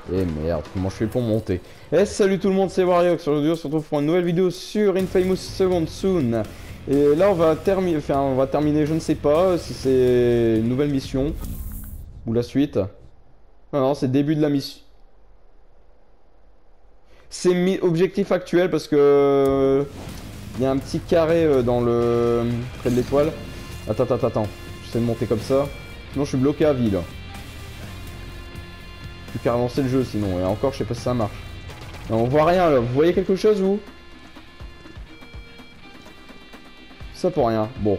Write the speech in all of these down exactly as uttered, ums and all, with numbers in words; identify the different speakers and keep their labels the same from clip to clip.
Speaker 1: Et merde, comment je fais pour monter? Eh salut tout le monde, c'est Wariox. Aujourd'hui on se retrouve pour une nouvelle vidéo sur Infamous Second Son. Et là on va terminer, enfin on va terminer, je ne sais pas si c'est une nouvelle mission ou la suite. Non, non, c'est le début de la mission. C'est mi objectif actuel parce que il y a un petit carré dans le près de l'étoile. Attends, attends, attends. J'essaie de monter comme ça. Sinon je suis bloqué à vie là. Plus qu'à relancer le jeu sinon. Et encore je sais pas si ça marche. Non, on voit rien là. Vous voyez quelque chose vous? Ça pour rien. Bon.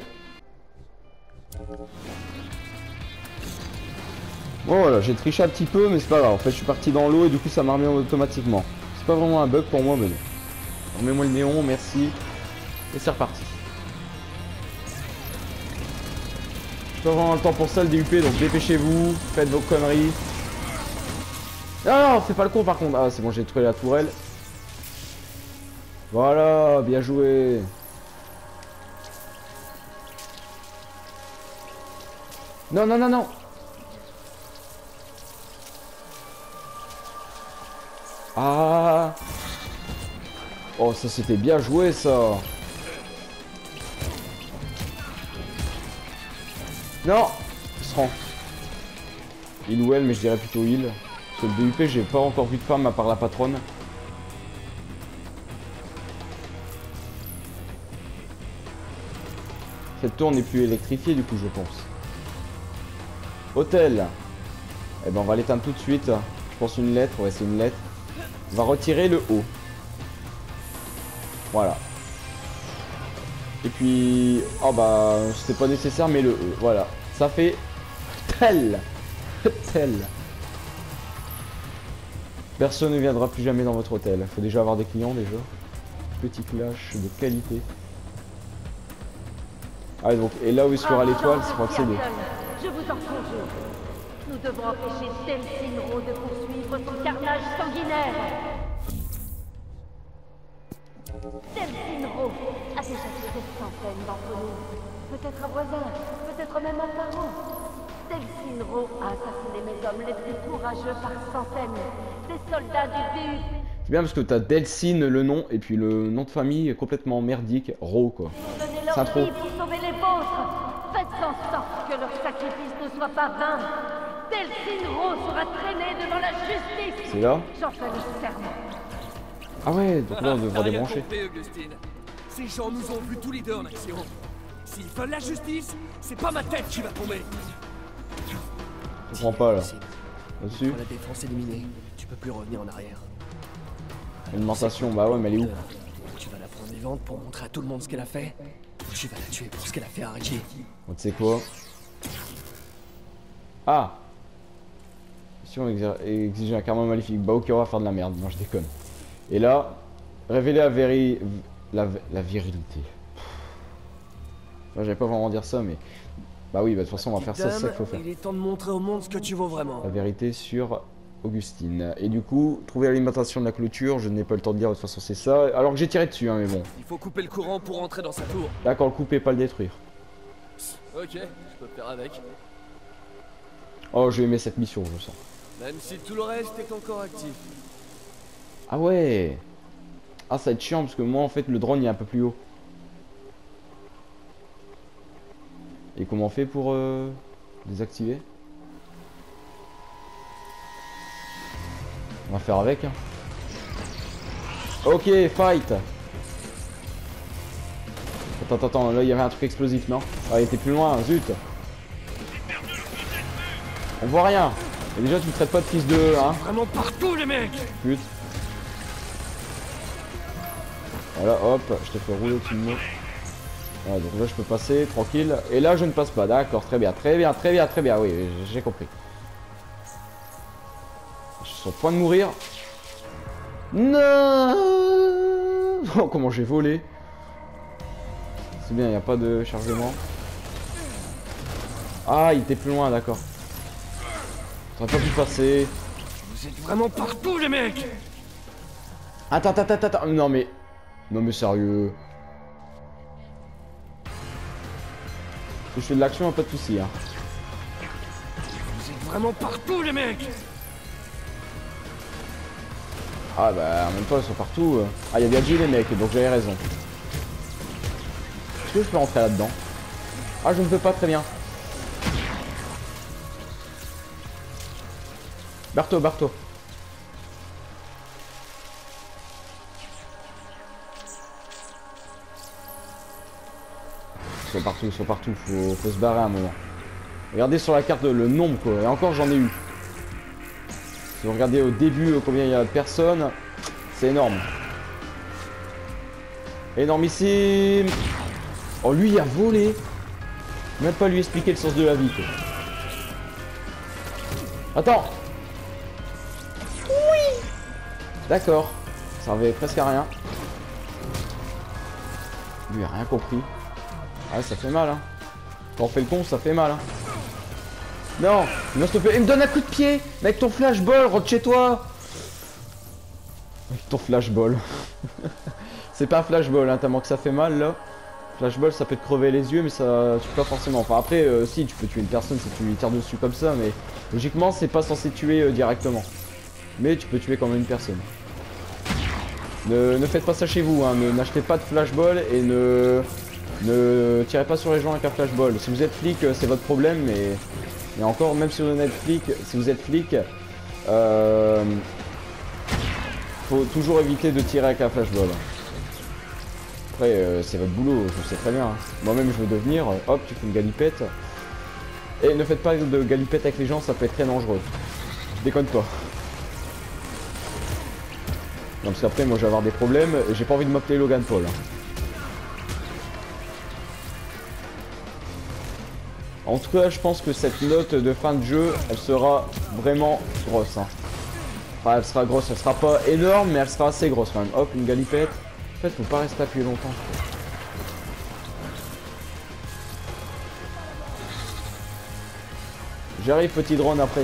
Speaker 1: Bon voilà, j'ai triché un petit peu mais c'est pas grave. En fait je suis parti dans l'eau et du coup ça m'a remis automatiquement. C'est pas vraiment un bug pour moi mais bon. Remets-moi le néon, merci. Et c'est reparti. J'ai pas vraiment le temps pour ça le D U P, donc dépêchez-vous, faites vos conneries. Ah non, c'est pas le con par contre. Ah c'est bon, j'ai trouvé la tourelle. Voilà, bien joué. Non, non, non, non. Ah. Oh, ça c'était bien joué ça. Non, il se rend. Il ou elle, mais je dirais plutôt il. Parce que le D U P, j'ai pas encore vu de femme à part la patronne. Cette tour n'est plus électrifiée du coup, je pense. Hôtel. Eh ben on va l'éteindre tout de suite. Je pense une lettre, ouais c'est une lettre. On va retirer le haut. Voilà. Et puis... Oh bah... C'était pas nécessaire mais le E. Voilà. Ça fait... Tel. Tel. Personne ne viendra plus jamais dans votre hôtel. Faut déjà avoir des clients déjà. Petit clash de qualité. Ah donc... Et là où il sera l'étoile, c'est pour accéder.
Speaker 2: Je vous en conjure. Nous devons empêcher Delsinro de poursuivre son carnage sanguinaire. Delsinro a déjà tué des centaines d'entre nous. Peut-être un voisin, peut-être même un parent. Delsinro a assassiné mes hommes les plus courageux par centaines. Des soldats du D U P.
Speaker 1: C'est bien parce que t'as Delsin le nom et puis le nom de famille est complètement merdique, Ro quoi.
Speaker 2: C'est trop. Pour sauver les vôtres. Faites en sorte que leur sacrifice ne soit pas vain. Delsinro sera traîné devant la justice.
Speaker 1: C'est là?
Speaker 2: J'en fais le serment.
Speaker 1: Ah ouais, donc là on devra débrancher.
Speaker 3: Ces gens nous ont vus tous les deux en action. S'ils veulent la justice, c'est pas ma tête qui va tomber.
Speaker 1: Je comprends pas là. Là-dessus.
Speaker 3: La défense éliminée, tu peux plus revenir en arrière.
Speaker 1: Alimentation, bah ouais mais elle est où?
Speaker 3: Tu vas la prendre vivante pour montrer à tout le monde ce qu'elle a fait. Ou tu vas la tuer pour ce qu'elle a fait à Reggie.
Speaker 1: On tu sais quoi? Ah! Si on exige un karma maléfique, bah ok on va faire de la merde, non je déconne. Et là, révéler la véri... la, la virilité. J'allais pas vraiment dire ça mais... Bah oui, bah de toute façon on va faire ça, c'est ça qu'il faut faire.
Speaker 3: Il est temps de montrer au monde ce que tu vaux vraiment.
Speaker 1: La vérité sur Augustine. Et du coup, trouver l'alimentation de la clôture, je n'ai pas le temps de dire, de toute façon c'est ça. Alors que j'ai tiré dessus hein mais bon.
Speaker 3: Il faut couper le courant pour entrer dans sa tour.
Speaker 1: D'accord, le couper, pas le détruire.
Speaker 3: Ok, je peux faire avec.
Speaker 1: Oh, j'ai aimé cette mission, je sens.
Speaker 3: Même si tout le reste est encore actif.
Speaker 1: Ah ouais. Ah ça va être chiant parce que moi en fait le drone il est un peu plus haut. Et comment on fait pour euh, désactiver? On va faire avec hein. Ok, fight. Attends, attends, attends, là il y avait un truc explosif, non? Ah il était plus loin, zut. On voit rien. Et déjà tu me traites pas de fils de hein.
Speaker 3: Vraiment partout les mecs.
Speaker 1: Pute. Voilà, hop, je te fais rouler au-dessus de moi. Voilà, donc là je peux passer, tranquille. Et là je ne passe pas, d'accord, très bien, très bien, très bien, très bien, oui, j'ai compris. Je suis sur le point de mourir. Non. Oh, comment j'ai volé. C'est bien, il n'y a pas de chargement. Ah, il était plus loin, d'accord. T'aurais pas pu passer.
Speaker 3: Vous êtes vraiment partout les mecs.
Speaker 1: Attends, attends, attends, attends, non mais... Non mais sérieux. Si je fais de l'action, pas de soucis hein.
Speaker 3: Vous êtes vraiment partout les mecs.
Speaker 1: Ah bah en même temps ils sont partout. Ah il y a bien dit les mecs, donc j'avais raison. Est-ce que je peux rentrer là-dedans? Ah je ne peux pas, très bien. Barto, Barto. Ils sont partout, ils sont partout, faut, faut se barrer à un moment. Regardez sur la carte le nombre quoi, et encore j'en ai eu. Si vous regardez au début combien il y a de personnes, c'est énorme. Énormissime. Oh lui il a volé. Même pas lui expliquer le sens de la vie quoi. Attends. Oui. D'accord. Ça servait presque à rien. Lui il a rien compris. Ah ça fait mal hein. Quand on fait le con ça fait mal hein. Non, non s'il te plaît, il me donne un coup de pied. Avec ton flashball, rentre chez toi. Avec ton flashball. C'est pas un flashball hein, tellement que ça fait mal là. Flashball ça peut te crever les yeux mais ça tue pas forcément. Enfin après euh, si tu peux tuer une personne si tu lui tires dessus comme ça, mais logiquement c'est pas censé tuer euh, directement. Mais tu peux tuer quand même une personne. Ne, ne faites pas ça chez vous hein, ne n'achetez pas de flashball et ne ne tirez pas sur les gens avec un flashball. Si vous êtes flic euh, c'est votre problème, mais et encore même si vous êtes flic, si vous êtes flic, euh, faut toujours éviter de tirer avec un flashball. Après euh, c'est votre boulot, je le sais très bien. Hein. Moi-même je veux devenir, euh, hop tu fais une galipette. Et ne faites pas de galipette avec les gens, ça peut être très dangereux. Je déconne pas. Non parce qu'après moi je vais avoir des problèmes et j'ai pas envie de m'appeler Logan Paul. Hein. En tout cas je pense que cette note de fin de jeu elle sera vraiment grosse. Hein. Enfin elle sera grosse, elle sera pas énorme mais elle sera assez grosse quand même. Hop une galipette. En fait faut pas rester appuyé longtemps. J'arrive petit drone après.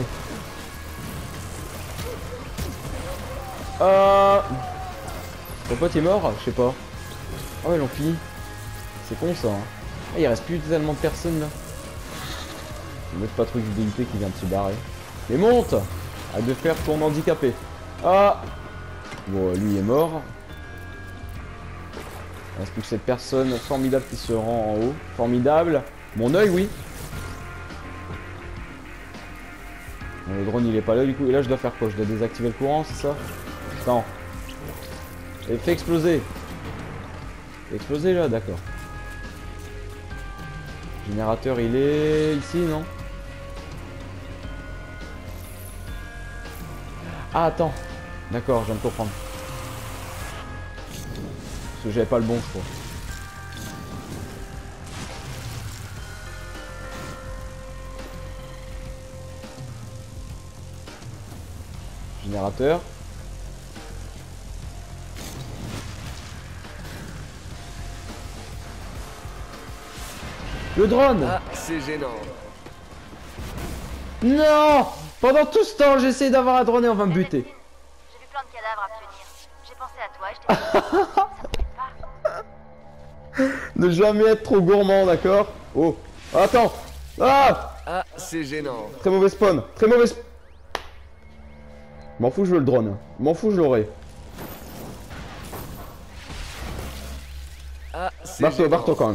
Speaker 1: Euh... Ton pote est mort? Je sais pas. Ah ouais ils l'ont fini. C'est con ça. Hein. Ah, il reste plus tellement de personnes là. Le patrouille du D I P qui vient de se barrer. Mais monte! Arrête de faire ton handicapé. Ah! Bon lui est mort. Il reste plus que cette personne formidable qui se rend en haut. Formidable. Mon œil oui. Bon, le drone il est pas là du coup. Et là je dois faire quoi? Je dois désactiver le courant, c'est ça? Non. Et fait exploser. Fait exploser là, d'accord. Générateur il est ici, non? Ah attends. D'accord, je viens de comprendre. Parce que j'avais pas le bon, je crois. Générateur. Le drone!
Speaker 3: Ah, c'est gênant.
Speaker 1: Non! Pendant tout ce temps, j'essaie d'avoir un drone et on va me buter.
Speaker 2: J'ai vu plein de cadavres à punir. J'ai pensé à toi et je t'ai dit... ça ne fait pas.
Speaker 1: Ne jamais être trop gourmand, d'accord? Oh! Attends! Ah!
Speaker 3: Ah, c'est gênant.
Speaker 1: Très mauvais spawn! Très mauvais spawn! M'en fous, je veux le drone. M'en fous, je l'aurai.
Speaker 3: Ah, c'est
Speaker 1: Barto,
Speaker 3: gênant.
Speaker 1: Barto quand même.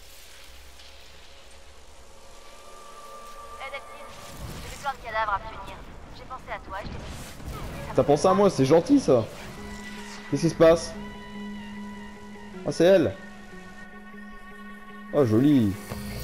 Speaker 2: J'ai vu plein de cadavres à punir. J'ai pensé à toi et je t'ai dit...
Speaker 1: T'as pensé à moi, c'est gentil ça. Qu'est-ce qui se passe? Ah c'est elle. Oh joli.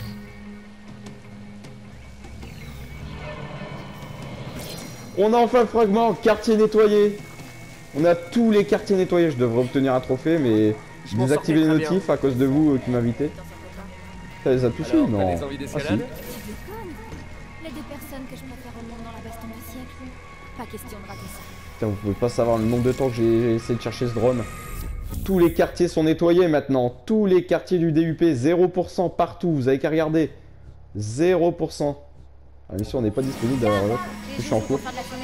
Speaker 1: On a enfin le fragment, quartier nettoyé. On a tous les quartiers nettoyés. Je devrais obtenir un trophée mais
Speaker 3: Je
Speaker 1: j'ai
Speaker 3: m'en
Speaker 1: désactivé les
Speaker 3: sortais très
Speaker 1: notifs à cause de vous euh, qui m'invitez. Ça les a tous eu?
Speaker 3: Alors,
Speaker 1: Non.
Speaker 3: t'as des envies
Speaker 1: Ah, si.
Speaker 3: d'escalade?
Speaker 4: Tu déconnes. Les deux personnes que je préfère au monde dans la baston du siècle. Pas question de rater ça.
Speaker 1: Putain, vous pouvez pas savoir le nombre de temps que j'ai essayé de chercher ce drone. Tous les quartiers sont nettoyés maintenant. Tous les quartiers du D U P, zéro pour cent partout. Vous avez qu'à regarder. zéro pour cent. La mission n'est pas disponible d'ailleurs là. Je suis en cours.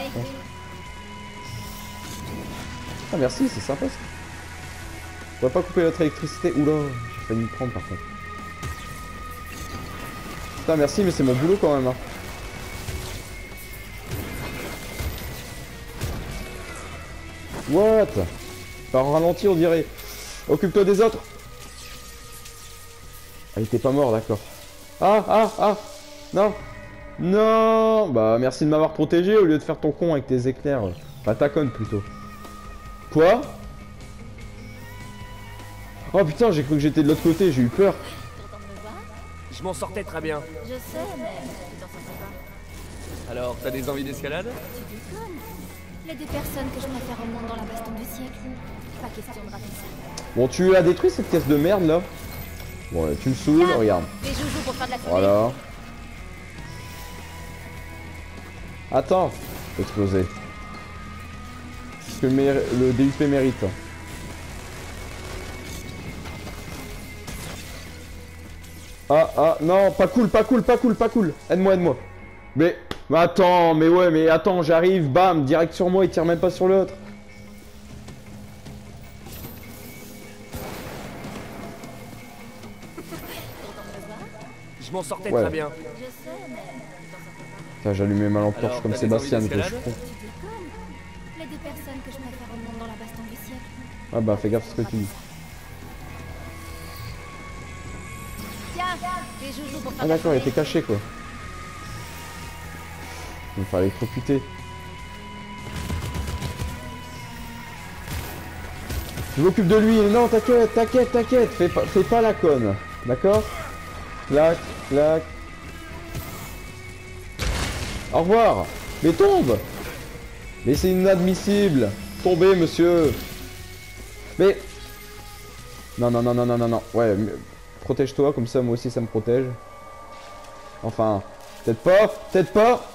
Speaker 1: Ah merci, c'est sympa ça. On va pas couper notre électricité. Oula, j'ai failli me prendre par contre. Putain merci mais c'est mon boulot quand même. Hein. What? Par ralenti on dirait. Occupe-toi des autres. Ah, il était pas mort, d'accord. Ah, ah, ah. Non. Non. Bah merci de m'avoir protégé au lieu de faire ton con avec tes éclairs. Enfin ta conne plutôt. Quoi? Oh putain, j'ai cru que j'étais de l'autre côté, j'ai eu peur.
Speaker 4: Content de me voir?
Speaker 3: Je m'en sortais très bien.
Speaker 4: Je sais, mais tu t'en sortais pas.
Speaker 3: Alors, t'as des envies d'escalade?
Speaker 4: Tu déconnes. Les deux personnes que je préfère au monde dans la baston du siècle. Pas question de rater ça.
Speaker 1: Bon, tu as détruit cette caisse de merde là. Bon, tu me saoules, regarde.
Speaker 4: Les joujoux pour faire de la folie.
Speaker 1: Voilà. Attends, exploser. Ce que le, méri- le D U P mérite. Ah, ah, non, pas cool, pas cool, pas cool, pas cool. Aide-moi, aide-moi. Mais, mais attends, mais ouais, mais attends, j'arrive, bam, direct sur moi, il tire même pas sur l'autre.
Speaker 3: Je m'en sortais
Speaker 1: Ouais.
Speaker 3: très bien.
Speaker 4: Je sais, mais tu t'en sortais pas.
Speaker 1: Putain, j'allumais ma lampe torche
Speaker 3: Alors,
Speaker 1: comme
Speaker 3: t'as des
Speaker 1: Sébastien,
Speaker 3: envies
Speaker 1: quoi, je suis
Speaker 3: d'escalade
Speaker 1: con.
Speaker 4: Tu déconnes. Les deux personnes que je préfère au monde dans la baston du siècle.
Speaker 1: Ah bah, fais gaffe à ce que tu dis.
Speaker 4: Tiens, les joujoux pour faire
Speaker 1: Ah
Speaker 4: de la
Speaker 1: d'accord, il
Speaker 4: folie.
Speaker 1: était caché quoi. Il me fallait électrocuter. Je m'occupe de lui. Non, t'inquiète, t'inquiète, t'inquiète. Fais pas, fais pas la conne. D'accord? Clac, clac. Au revoir. Mais tombe. Mais c'est inadmissible. Tombez, monsieur. Mais... Non, non, non, non, non, non, non. Ouais, mais... protège-toi, comme ça, moi aussi, ça me protège. Enfin, peut-être pas, peut-être pas.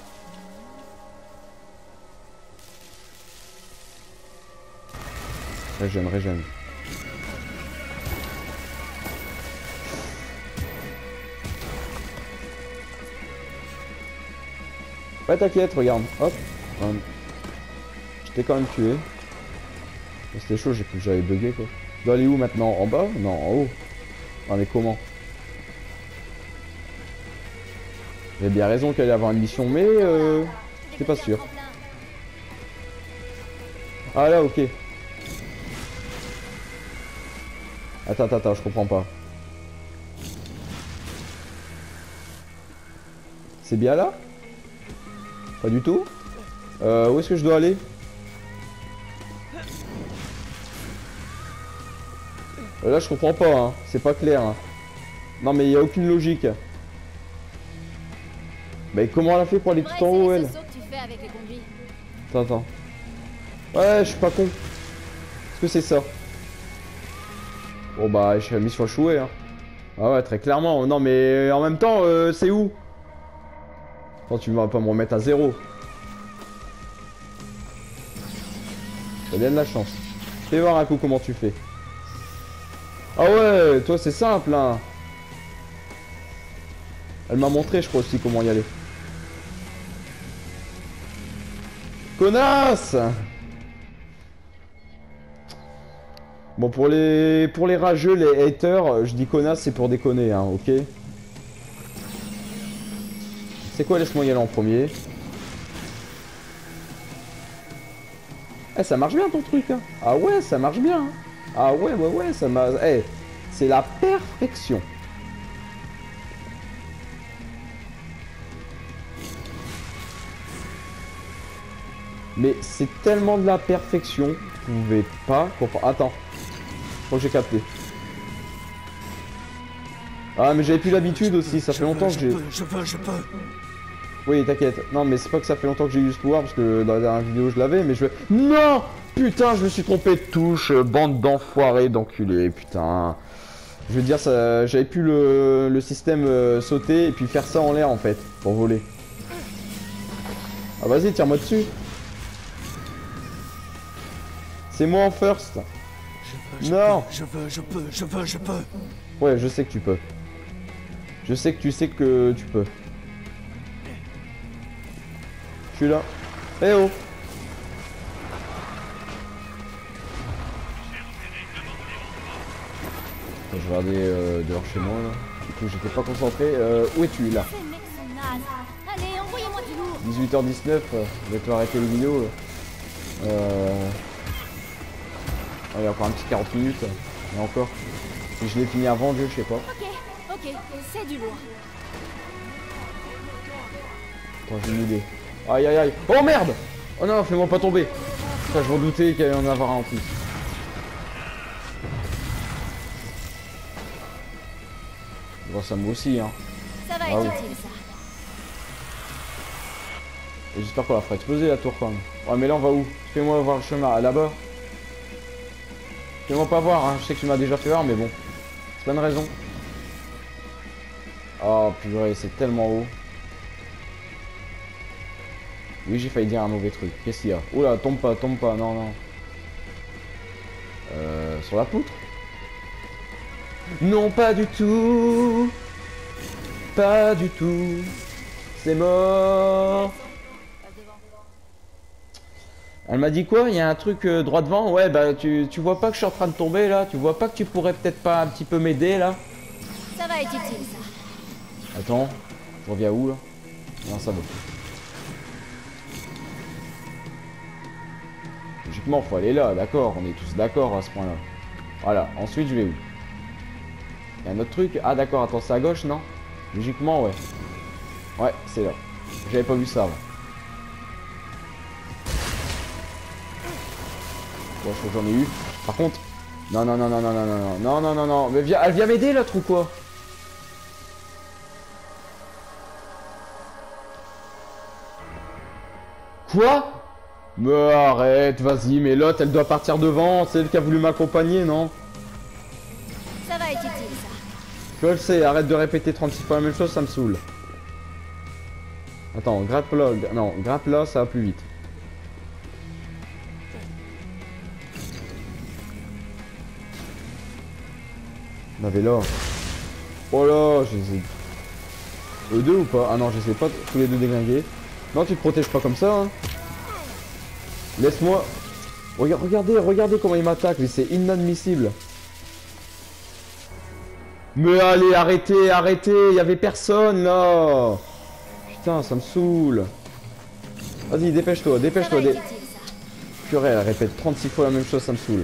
Speaker 1: Régène, régène. Ouais, t'inquiète, regarde. Hop. Hum. Je t'ai quand même tué. C'était chaud, j'ai cru que j'avais bugué quoi. Je dois aller où maintenant? En bas? Non, en haut. Ah mais comment? J'ai bien raison qu'il allait y avoir une mission, mais euh, j'étais pas sûr. Ah là, ok. Attends, attends, attends, je comprends pas. C'est bien là? Pas du tout? Euh, où est-ce que je dois aller? Euh, Là, je comprends pas, hein. C'est pas clair. Hein. Non, mais il y a aucune logique. Mais comment elle a fait pour aller tout en haut, elle?
Speaker 4: C'est ce saut que tu fais avec les conduits.
Speaker 1: Attends, attends. Ouais, je suis pas con. Est-ce que c'est ça? Bon, bah, je suis mis sur le chouet, hein. Ah ouais, très clairement. Non, mais en même temps, euh, c'est où? Attends, tu vas pas me remettre à zéro. T'as bien de la chance. Fais voir un coup comment tu fais. Ah ouais, toi c'est simple, hein. Elle m'a montré, je crois aussi, comment y aller. Connasse! Bon, pour les pour les rageux, les haters, je dis connasse, c'est pour déconner, hein, ok? C'est quoi, laisse-moi y aller en premier. Eh, ça marche bien ton truc, hein. Ah ouais, ça marche bien. Hein. Ah ouais, ouais, ouais, ça m'a... Eh, c'est la perfection. Mais c'est tellement de la perfection, vous pouvez pas comprendre. Attends, je crois que j'ai capté. Ah, mais j'avais plus l'habitude aussi, ça fait longtemps que j'ai...
Speaker 3: Je veux, je peux.
Speaker 1: Oui, t'inquiète. Non, mais c'est pas que ça fait longtemps que j'ai eu ce pouvoir, parce que dans la dernière vidéo, je l'avais, mais je... Non! Putain, je me suis trompé de touche, bande d'enfoirés, d'enculés, putain. Je veux dire, ça, j'avais pu le, le système euh, sauter et puis faire ça en l'air, en fait, pour voler. Ah, vas-y, tire-moi dessus. C'est moi en first.
Speaker 3: Je veux, je
Speaker 1: Non.
Speaker 3: peux, je veux, je peux, je veux, je peux.
Speaker 1: Ouais, je sais que tu peux. Je sais que tu sais que tu peux. Je suis là. Eh oh! Attends, je vais regarder euh, dehors chez moi là. Du coup, j'étais pas concentré. Euh, où es-tu là?
Speaker 4: Ces mecs sont nazes. Allez, envoyez-moi du lourd.
Speaker 1: dix-huit heures dix-neuf, euh, je vais te arrêter les vidéos là. Euh... il y a encore un petit quarante minutes. Et encore. Si je l'ai fini avant, Dieu, je sais pas.
Speaker 4: Ok, ok, c'est du lourd.
Speaker 1: Attends, j'ai une idée. Aïe aïe aïe. Oh merde! Oh non, fais-moi pas tomber. Putain, je m'en doutais qu'il y allait en avoir un en plus. Bon, ça moi aussi, hein.
Speaker 4: Ça va
Speaker 1: Ah
Speaker 4: être
Speaker 1: oui.
Speaker 4: utile, ça.
Speaker 1: Et j'espère qu'on la fera exploser la tour quand même. Ouais, mais là on va où? Fais-moi voir le chemin. Ah, là-bas. Fais-moi pas voir, hein. Je sais que tu m'as déjà fait voir, mais bon. C'est pas une raison. Oh purée, c'est tellement haut. Oui, j'ai failli dire un mauvais truc. Qu'est-ce qu'il y a? Oula, tombe pas, tombe pas, non, non. Euh, sur la poutre? Non, pas du tout. Pas du tout. C'est mort. Elle m'a dit quoi? Il y a un truc euh, droit devant? Ouais, bah tu, tu vois pas que je suis en train de tomber là? Tu vois pas que tu pourrais peut-être pas un petit peu m'aider là?
Speaker 4: Ça va être utile, ça.
Speaker 1: Attends, je reviens où là? Non, ça va. Logiquement, faut aller là, d'accord, on est tous d'accord à ce point-là. Voilà, ensuite je vais où? Il y a un autre truc? Ah d'accord, attends, c'est à gauche, non? Logiquement, ouais. Ouais, c'est là. J'avais pas vu ça avant. Bon, je crois que j'en ai eu. Par contre... Non, non, non, non, non, non, non, non, non, non, non, non. Mais viens, elle vient m'aider l'autre ou quoi? Quoi? Mais arrête, vas-y, mais l'autre, elle doit partir devant. C'est elle qui a voulu m'accompagner, non?
Speaker 4: Ça va être utile, ça.
Speaker 1: Je le sais, arrête de répéter trente-six fois la même chose, ça me saoule. Attends, grappe là, non, grappe là, ça va plus vite. On avait là. Oh là, je les ai... Eux deux ou pas? Ah non, je sais pas tous les deux déglinguer. Non, tu te protèges pas comme ça, hein. Laisse-moi... Regarde, regardez, regardez comment il m'attaque, mais c'est inadmissible. Mais allez, arrêtez, arrêtez, il y avait personne là. Putain, ça me saoule. Vas-y, dépêche-toi, dépêche-toi. Dé... Purée, elle répète trente-six fois la même chose, ça me saoule.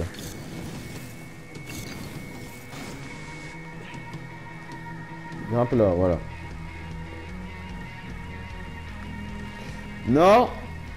Speaker 1: Grimpe là, voilà. Non.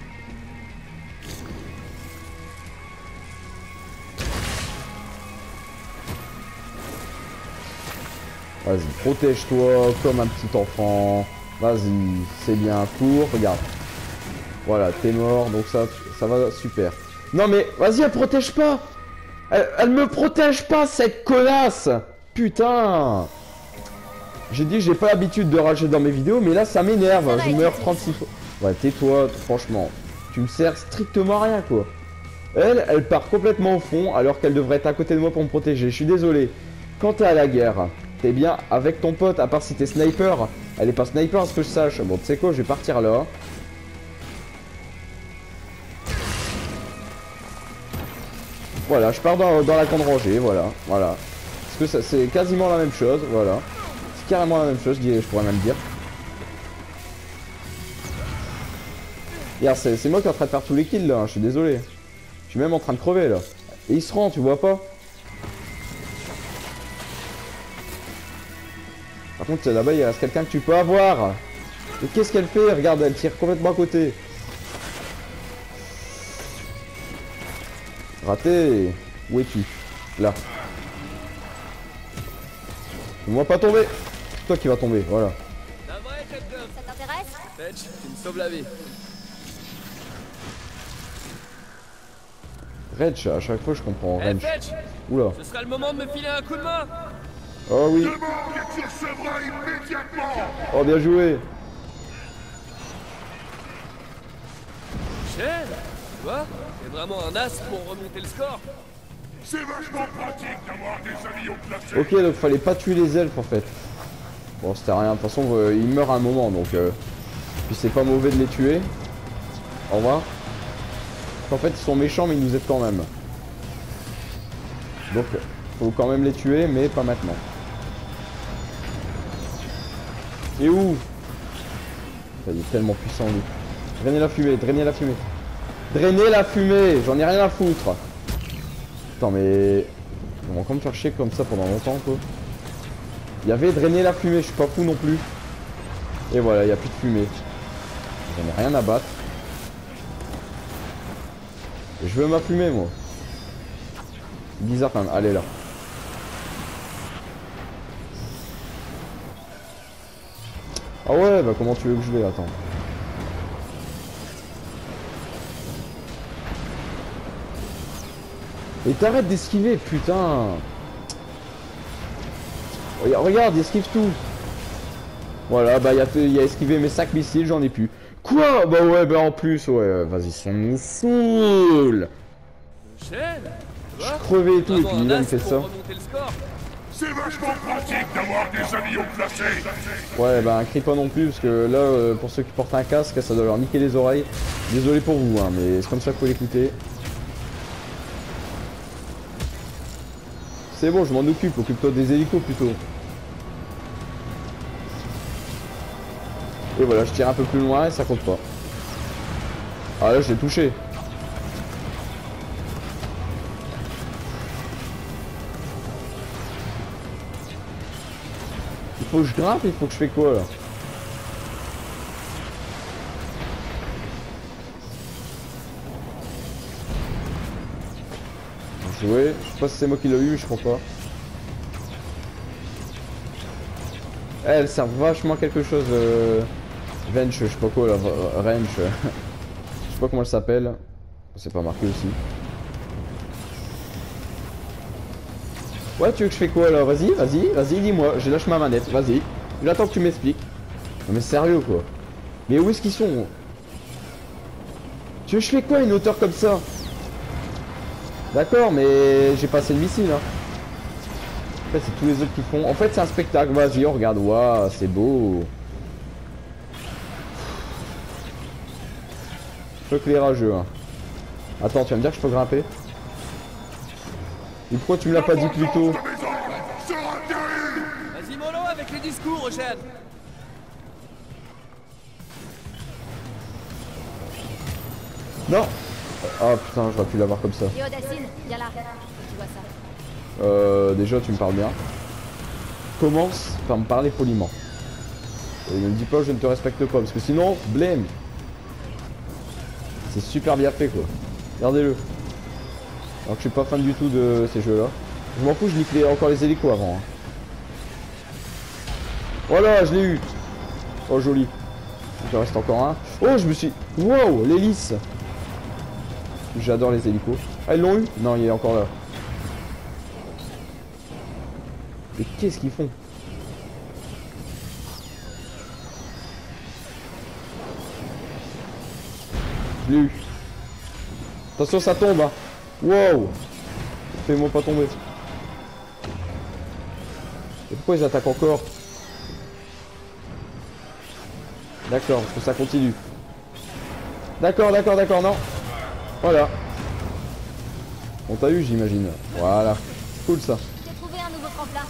Speaker 1: Vas-y, protège-toi comme un petit enfant. Vas-y, c'est bien, cours, regarde. Voilà, t'es mort, donc ça, ça va super. Non mais, vas-y, elle protège pas. Elle, elle me protège pas, cette connasse. Putain. J'ai dit que j'ai pas l'habitude de rager dans mes vidéos, mais là, ça m'énerve. Je meurs trente-six fois. Ouais, tais-toi, franchement. Tu me sers strictement à rien, quoi. Elle, elle part complètement au fond, alors qu'elle devrait être à côté de moi pour me protéger. Je suis désolé. Quand t'es à la guerre... T'es bien avec ton pote, à part si t'es sniper. Elle est pas sniper à ce que je sache. Bon, tu sais quoi, je vais partir là. Voilà, je pars dans, dans la grande rangée, voilà, voilà. Parce que c'est quasiment la même chose, voilà. C'est carrément la même chose, je, dirais, je pourrais même dire. Regarde, c'est moi qui est en train de faire tous les kills là, hein, je suis désolé. Je suis même en train de crever là. Et il se rend, tu vois pas? Par contre, là-bas, il reste quelqu'un que tu peux avoir. Et qu'est-ce qu'elle fait? Regarde, elle tire complètement à côté. Raté. Où es-tu? Là. Fais-moi pas tomber. C'est toi qui vas tomber, voilà.
Speaker 3: Ça
Speaker 4: t'intéresse?
Speaker 3: Fetch, tu me sauves la vie.
Speaker 1: Wrench, à chaque fois je comprends.
Speaker 3: Hey,
Speaker 1: Wrench.
Speaker 3: Fetch,
Speaker 1: Oula.
Speaker 3: ce sera le moment de me filer un coup de main.
Speaker 1: Oh oui. Oh bien joué.
Speaker 3: Cher, tu vois, c'est vraiment un as pour remonter le score.
Speaker 5: C'est vachement pratique d'avoir des amis au placé.
Speaker 1: Ok, donc fallait pas tuer les elfes en fait. Bon, c'était rien. De toute façon, euh, ils meurent à un moment donc. Euh... Puis c'est pas mauvais de les tuer. Au revoir. En fait, ils sont méchants, mais ils nous aident quand même. Donc, faut quand même les tuer, mais pas maintenant. Et où? Il est tellement puissant lui. Drainer la fumée, drainer la fumée. Drainer la fumée, j'en ai rien à foutre. Attends, mais... On va encore me faire chier comme ça pendant longtemps, quoi. Il y avait drainé la fumée, je suis pas fou non plus. Et voilà, il n'y a plus de fumée. J'en ai rien à battre. Et je veux ma fumée, moi. Bizarre quand même, allez là. Ah ouais, bah comment tu veux que je vais, attends. Et t'arrêtes d'esquiver, putain. Regarde, il esquive tout. Voilà, bah il y a, y a esquivé mes cinq missiles, j'en ai plus. Quoi? Bah ouais, bah en plus, ouais, vas-y, ça nous saoule. Je crevais et tout, et puis là il me fait ça.
Speaker 5: C'est vachement pratique d'avoir des amis au placé.
Speaker 1: Ouais, bah crie pas non plus, parce que là, euh, pour ceux qui portent un casque, ça doit leur niquer les oreilles. Désolé pour vous, hein, mais c'est comme ça qu'il faut l'écouter. C'est bon, je m'en occupe, occupe-toi des hélicos plutôt. Et voilà, je tire un peu plus loin et ça compte pas. Ah là, je l'ai touché. Il faut que je grimpe, il faut que je fais quoi là? Jouer, je sais pas si c'est moi qui l'ai eu, je crois pas. Elle sert vachement à quelque chose. Euh... Wrench, je sais pas quoi là, Wrench. Je sais pas comment elle s'appelle. C'est pas marqué aussi. Ouais, tu veux que je fais quoi là? Vas-y, vas-y, vas-y, dis-moi. J'ai lâché ma manette, vas-y. J'attends que tu m'expliques. Non mais sérieux quoi. Mais où est-ce qu'ils sont? Tu veux que je fais quoi une hauteur comme ça? D'accord, mais j'ai passé le missile hein. En fait, c'est tous les autres qui font. En fait, c'est un spectacle. Vas-y, on regarde. Waouh, c'est beau. Peu éclairageux. Hein. Attends, tu vas me dire que je peux grimper? Et pourquoi tu me l'as pas dit plus tôt?
Speaker 3: Vas-y, mollo avec les discours, Eugène.
Speaker 1: Non. Ah putain, j'aurais pi l'avoir comme ça.
Speaker 4: Yo, Dacine, viens là. Tu vois ça?
Speaker 1: Euh, déjà, tu me parles bien. Commence par me parler poliment. Et ne me dis pas je ne te respecte pas, parce que sinon, blême. C'est super bien fait quoi. Regardez-le. Alors que je suis pas fan du tout de ces jeux là. Je m'en fous, je nique les, encore les hélicos avant. Hein. Voilà, je l'ai eu. Oh joli. Il en reste encore un. Oh, je me suis... Wow, l'hélice. J'adore les hélicos. Ah, ils l'ont eu? Non, il est encore là. Et qu'est-ce qu'ils font? Je l'ai eu. Attention, ça tombe. Hein. Wow. Fais-moi pas tomber. Et pourquoi ils attaquent encore? D'accord, parce que ça continue. D'accord, d'accord, d'accord, non. Voilà. On t'a eu, j'imagine. Voilà. Cool ça.
Speaker 4: J'ai trouvé un nouveau tremplin.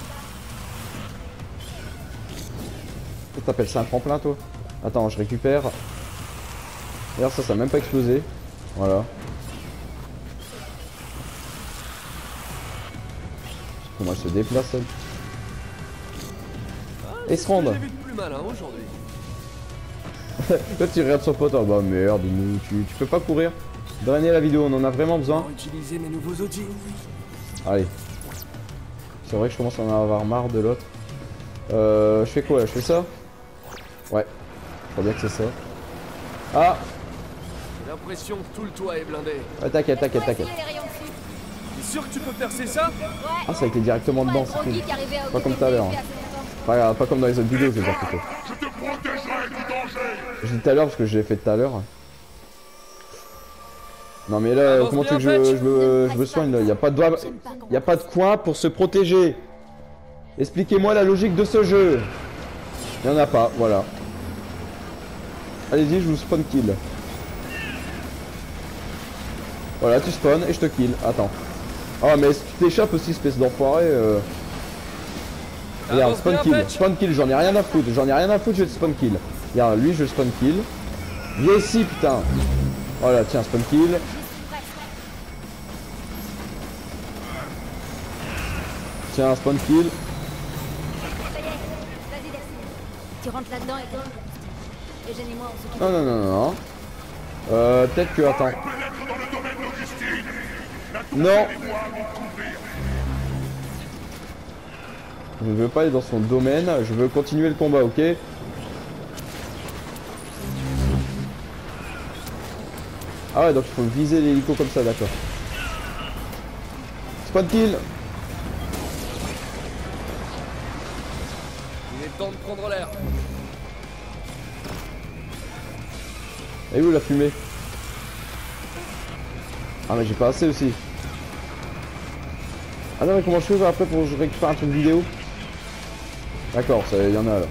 Speaker 1: T'appelles ça un tremplin, toi? Attends, je récupère. D'ailleurs, ça, ça n'a même pas explosé. Voilà. Comment elle se déplace, elle. Et se rendre. Là, tu regardes son pote. Oh bah merde, nous, tu, tu peux pas courir. Drainer la vidéo, on en a vraiment besoin.
Speaker 3: Utiliser mes nouveaux outils.
Speaker 1: Allez. C'est vrai que je commence à en avoir marre de l'autre. Euh, je fais quoi là? Je fais ça? Ouais. Je crois bien que c'est ça. Ah!
Speaker 3: J'ai l'impression que tout le toit est blindé.
Speaker 1: Ouais, t'inquiète, t'inquiète, t'inquiète.
Speaker 3: T'es sûr que tu peux percer ça?
Speaker 1: Ah, ça a été directement dedans, c'est cool. Pas comme tout à l'heure. Hein. Pas, pas comme dans les autres vidéos, je veux dire plutôt.
Speaker 5: Je te protégerai du danger.
Speaker 1: Je dis tout à l'heure parce que je l'ai fait tout à l'heure. Non mais là, comment tu veux que je, je, me, je me soigne là? Y a pas de doigt, y a pas de coin pour se protéger. Expliquez-moi la logique de ce jeu. Y en a pas, voilà. Allez-y, je vous spawn kill. Voilà, tu spawn et je te kill. Attends. Oh mais si tu t'échappes aussi, espèce d'enfoiré. Euh... Regarde, spawn kill, spawn kill, j'en ai rien à foutre, j'en ai rien à foutre, je vais te spawn kill. Regarde, lui je spawn kill. Viens ici putain. Voilà, tiens, spawn kill. Tiens, spawn kill.
Speaker 4: Ça y est, vas-y Delphine. Tu rentres là-dedans et donne le combustible. Eugène et moi, on s'occupe.
Speaker 1: Non, non, non, non, non. Euh, peut-être que... Attends.
Speaker 5: Pénètre dans le domaine d'Augustine. La tour
Speaker 1: Non.
Speaker 5: et moi vont couvrir.
Speaker 1: Je ne veux pas aller dans son domaine, je veux continuer le combat, ok? Ah ouais, donc il faut viser l'hélico comme ça, d'accord. Spawn kill.
Speaker 3: Il est temps de prendre l'air.
Speaker 1: Et où la fumée? Ah mais j'ai pas assez aussi. Ah non mais comment je fais après pour que je récupère un truc vidéo? D'accord, ça y en a là.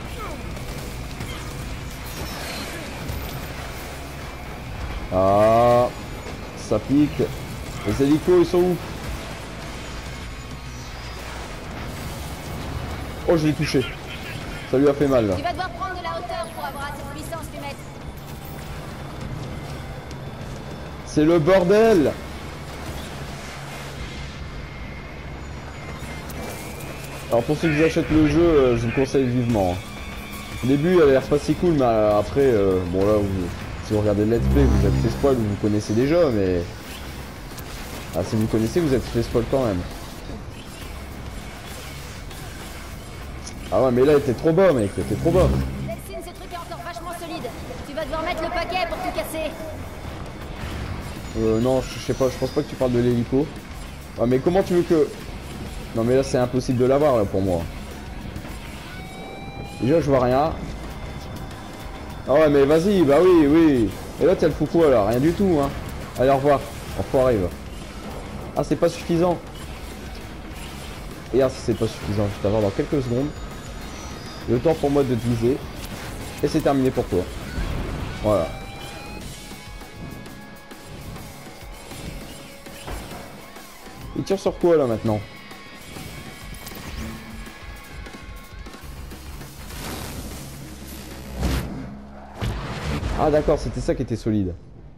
Speaker 1: Ah, ça pique. Les hélicos ils sont où? Oh je l'ai touché. Ça lui a fait mal là.
Speaker 4: Tu vas devoir prendre de la hauteur pour avoir assez de puissance, Lumet.
Speaker 1: C'est le bordel. Alors pour ceux qui achètent le jeu, euh, je vous le conseille vivement. Au début il a l'air pas si cool, mais euh, après, euh, bon là, vous, si vous regardez le let's play, vous êtes fait spoil, vous connaissez déjà, mais... Ah, si vous connaissez, vous êtes fait spoil quand même. Ah ouais, mais là, il était trop bas, mec, il était trop bas.
Speaker 4: Delphine, ce truc est encore vachement solide. Tu vas devoir mettre le paquet pour tout casser.
Speaker 1: Euh, non, je sais pas, je pense pas que tu parles de l'hélico. Ah, mais comment tu veux que... Non, mais là, c'est impossible de l'avoir, là, pour moi. Déjà, je vois rien. Ah ouais, mais vas-y, bah oui, oui. Et là, t'as le fou quoi, là? Rien du tout, hein. Allez, au revoir. Enfoiré, va. Ah, c'est pas suffisant. Et ah, c'est pas suffisant. Je vais t'avoir dans quelques secondes. Le temps pour moi de te viser. Et c'est terminé pour toi. Voilà. Il tire sur quoi, là, maintenant? Ah d'accord, c'était ça qui était solide.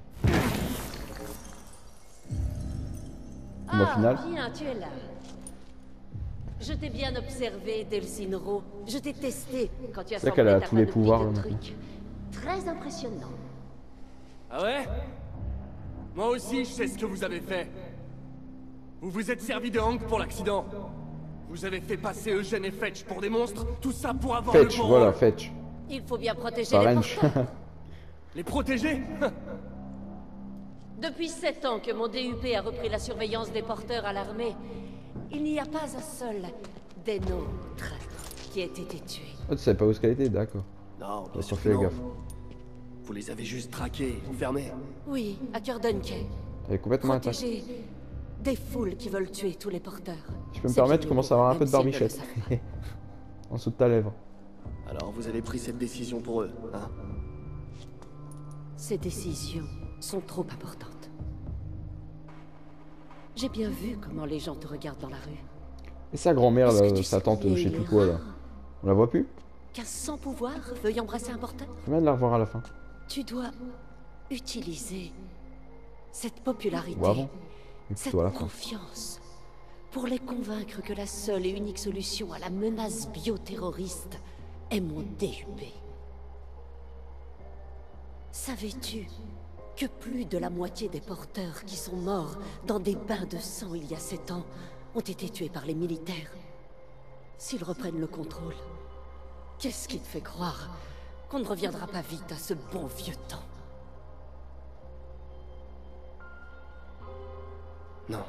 Speaker 1: Combat
Speaker 2: Ah,
Speaker 1: final.
Speaker 2: bien, tu es là. Je t'ai bien observé, Delsinro. Je t'ai testé quand tu as
Speaker 1: C'est vrai qu'elle a
Speaker 2: semblé ta
Speaker 1: tous les
Speaker 2: panoplie
Speaker 1: pouvoirs,
Speaker 2: de
Speaker 1: là,
Speaker 2: trucs. Très impressionnant.
Speaker 3: Ah ouais? Moi aussi, je sais ce que vous avez fait. Vous vous êtes servi de Hank pour l'accident. Vous avez fait passer Eugène et Fetch pour des monstres, tout ça pour avoir
Speaker 1: Fetch,
Speaker 3: le bon
Speaker 1: voilà,
Speaker 3: rôle.
Speaker 1: Fetch.
Speaker 2: Il faut bien protéger
Speaker 1: Pas
Speaker 2: les
Speaker 1: range.
Speaker 2: porteurs.
Speaker 3: Les protéger?
Speaker 2: Depuis sept ans que mon D U P a repris la surveillance des porteurs à l'armée, il n'y a pas un seul des nôtres qui ait été tué.
Speaker 1: Oh, tu savais pas où est-ce qu'elle était, d'accord.
Speaker 3: Non,
Speaker 1: J'ai
Speaker 3: bien sûr
Speaker 1: pas
Speaker 3: que
Speaker 1: fait
Speaker 3: non.
Speaker 1: gaffe.
Speaker 3: Vous les avez juste traqués, enfermés.
Speaker 2: Oui, à Curdunke.
Speaker 1: Elle est complètement intacte.
Speaker 2: Protéger des foules qui veulent tuer tous les porteurs.
Speaker 1: Tu peux me
Speaker 2: C'est
Speaker 1: permettre,
Speaker 2: bien
Speaker 1: je commence à avoir un
Speaker 2: même
Speaker 1: peu de
Speaker 2: s'ils ne le
Speaker 1: barbichette.
Speaker 2: savent pas.
Speaker 1: En dessous de ta lèvre.
Speaker 3: Alors vous avez pris cette décision pour eux, hein?
Speaker 2: Ces décisions sont trop importantes. J'ai bien vu comment les gens te regardent dans la rue.
Speaker 1: Et sa grand-mère,
Speaker 2: Est-ce que
Speaker 1: là,
Speaker 2: tu
Speaker 1: sa
Speaker 2: sais
Speaker 1: tante,
Speaker 2: qui est
Speaker 1: je sais plus
Speaker 2: Léra?
Speaker 1: quoi, là. On la voit plus?
Speaker 2: Qu'un sans pouvoir veuille embrasser un porteur?
Speaker 1: Je viens de la revoir à la fin.
Speaker 2: Tu dois utiliser cette popularité,
Speaker 1: Ou avant. Et
Speaker 2: cette
Speaker 1: plutôt à la fin.
Speaker 2: confiance, pour les convaincre que la seule et unique solution à la menace bioterroriste est mon D U P. Savais-tu que plus de la moitié des porteurs qui sont morts dans des bains de sang il y a sept ans ont été tués par les militaires? S'ils reprennent le contrôle, qu'est-ce qui te fait croire qu'on ne reviendra pas vite à ce bon vieux temps?
Speaker 3: Non.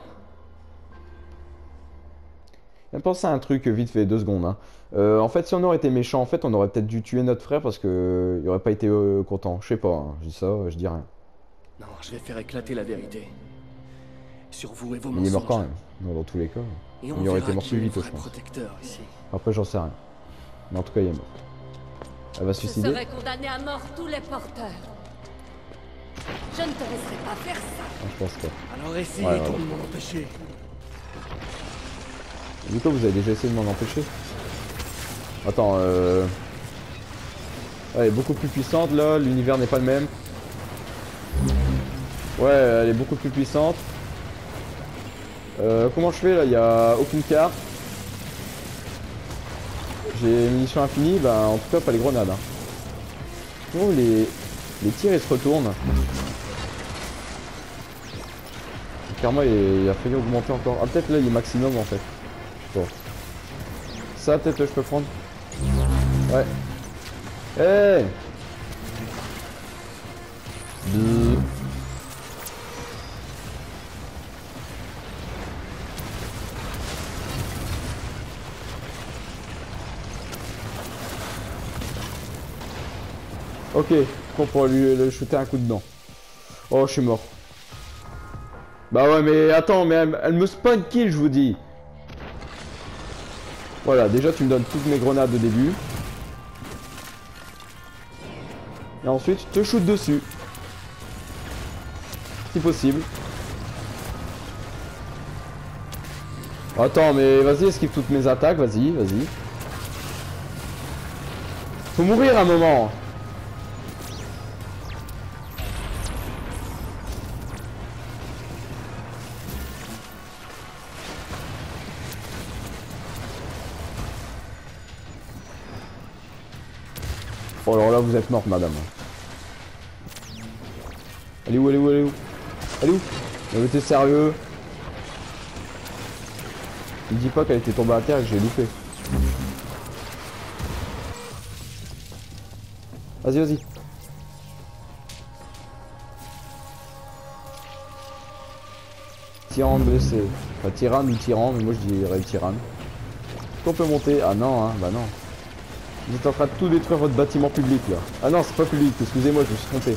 Speaker 1: Je viens de penser à un truc vite fait, deux secondes. Hein. Euh, en fait, si on aurait été méchant, en fait, on aurait peut-être dû tuer notre frère parce que euh, il aurait pas été euh, content. Je sais pas, hein. Je dis ça, je dis rien.
Speaker 3: Non, je vais faire éclater la vérité. Sur vous et vos
Speaker 1: Il est mort
Speaker 3: mensonges.
Speaker 1: quand même. Non, dans tous les cas.
Speaker 3: Et on
Speaker 1: Il aurait
Speaker 3: verra
Speaker 1: été mort
Speaker 3: qui
Speaker 1: plus
Speaker 3: est le
Speaker 1: vite, je
Speaker 3: vrai
Speaker 1: pense.
Speaker 3: protecteur ici.
Speaker 1: Après, j'en sais rien. Mais en tout cas, il est mort. Elle va se
Speaker 2: Je
Speaker 1: suicider.
Speaker 2: serai condamné à mort tous les porteurs. Je ne te laisserai pas faire ça.
Speaker 1: Non, je pense pas.
Speaker 3: Alors essayez
Speaker 1: Ouais,
Speaker 3: donc
Speaker 1: ouais.
Speaker 3: de m'en empêcher.
Speaker 1: Du coup, vous avez déjà essayé de m'en empêcher? Attends, euh... elle est beaucoup plus puissante là, l'univers n'est pas le même. Ouais, elle est beaucoup plus puissante. Euh, comment je fais là? Il n'y a aucune carte. j'ai munitions infinies, bah en tout cas pas les grenades. Hein. Oh, les, les tirs ils se retournent. Clairement il, il a failli augmenter encore. Ah peut-être là il est maximum en fait. Bon. Ça peut-être je peux prendre. Ouais. Hey Deux. Ok, qu'on pourra lui, lui shooter un coup dedans. Oh, je suis mort. Bah ouais, mais attends, mais elle, elle me spawn kill, je vous dis. Voilà, déjà tu me donnes toutes mes grenades au début. Et ensuite, je te shoot dessus. Si possible. Attends, mais vas-y, esquive toutes mes attaques, vas-y, vas-y. Faut mourir un moment. Oh, alors là, vous êtes morte, madame. Elle est où, elle est où, elle est où? Elle est où? Mais t'es sérieux? Il me dit pas qu'elle était tombée à terre et que j'ai loupé. Vas-y, vas-y. Tyran blessé. Enfin, tyran ou tyran, mais moi je dirais tyran. On peut monter? Ah non, hein, bah non. Vous êtes en train de tout détruire votre bâtiment public là. Ah non, c'est pas public, excusez-moi, je me suis trompé.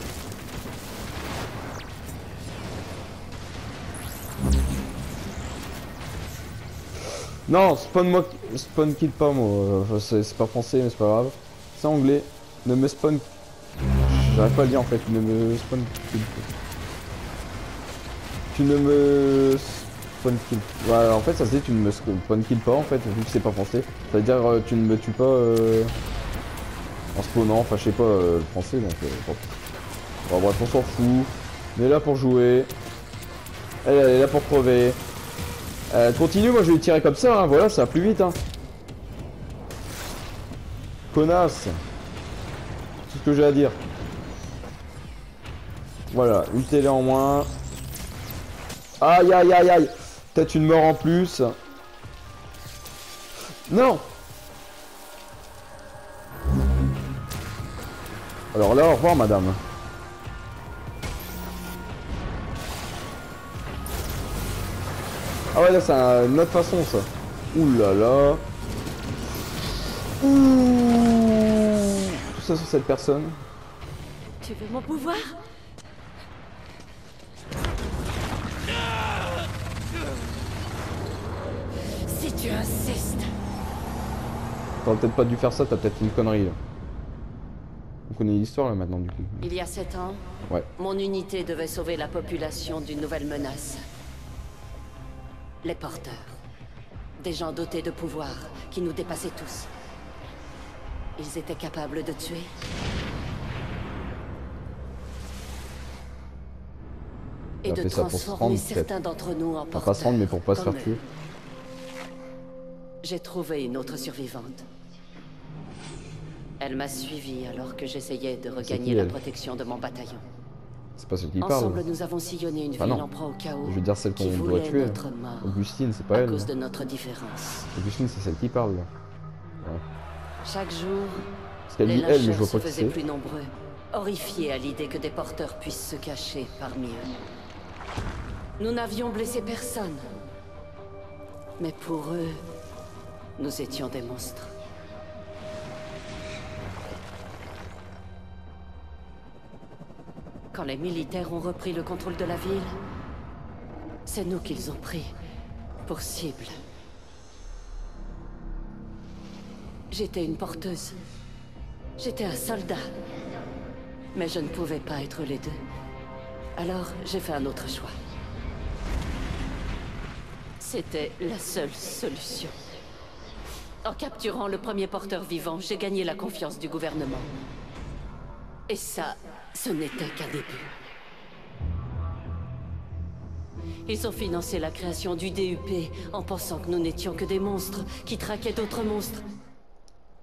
Speaker 1: Non, spawn moi, spawn kill pas moi. Enfin, c'est pas français, mais c'est pas grave. C'est anglais. Ne me spawn. J'arrive pas à le dire en fait. Ne me spawn kill. Tu ne me spawn kill. Ouais, en fait, ça se dit tu ne me spawn kill pas en fait, vu que c'est pas français. Ça veut dire euh, tu ne me tues pas euh, en spawnant. Enfin, je sais pas euh, le français donc. Euh, bon. Bon, bref, on s'en fout. On est là pour jouer. Elle, elle est là pour crever. Euh, continue, moi je vais lui tirer comme ça, hein. Voilà, ça va plus vite. Hein. Connasse. C'est ce que j'ai à dire. Voilà, une télé en moins. Aïe aïe aïe aïe. Peut-être une mort en plus. Non. Alors là, au revoir madame. Ah ouais là c'est une autre façon ça. Ouh là là. Ouh. Tout ça sur cette personne.
Speaker 2: Tu veux mon pouvoir? Si tu insistes.
Speaker 1: T'aurais peut-être pas dû faire ça, t'as peut-être une connerie là. On connaît l'histoire là maintenant du coup.
Speaker 2: Il y a sept ans,
Speaker 1: ouais.
Speaker 2: Mon unité devait sauver la population d'une nouvelle menace. Les porteurs. Des gens dotés de pouvoir, qui nous dépassaient tous. Ils étaient capables de tuer. Et de transformer certains d'entre nous en porteurs.
Speaker 1: Pas se rendre, mais pour pas se faire tuer.
Speaker 2: J'ai trouvé une autre survivante. Elle m'a suivi alors que j'essayais de regagner la protection de mon bataillon.
Speaker 1: C'est pas celle qui parle.
Speaker 2: Ensemble, nous avons sillonné une
Speaker 1: ah
Speaker 2: ville
Speaker 1: non.
Speaker 2: en proie au chaos.
Speaker 1: Je veux dire celle qu'on doit tuer. Augustine, c'est pas
Speaker 2: à
Speaker 1: elle.
Speaker 2: À cause de notre différence.
Speaker 1: Augustine, c'est celle qui parle. Là. Ouais.
Speaker 2: Chaque jour,
Speaker 1: parce qu'elle
Speaker 2: les
Speaker 1: dit elle, mais je vois
Speaker 2: se
Speaker 1: pas qui
Speaker 2: faisaient
Speaker 1: c'est.
Speaker 2: plus nombreux, horrifiés à l'idée que des porteurs puissent se cacher parmi eux. Nous n'avions blessé personne. Mais pour eux, nous étions des monstres. Quand les militaires ont repris le contrôle de la ville, c'est nous qu'ils ont pris pour cible. J'étais une porteuse. J'étais un soldat. Mais je ne pouvais pas être les deux. Alors, j'ai fait un autre choix. C'était la seule solution. En capturant le premier porteur vivant, j'ai gagné la confiance du gouvernement. Et ça, ce n'était qu'un début. Ils ont financé la création du D U P en pensant que nous n'étions que des monstres qui traquaient d'autres monstres.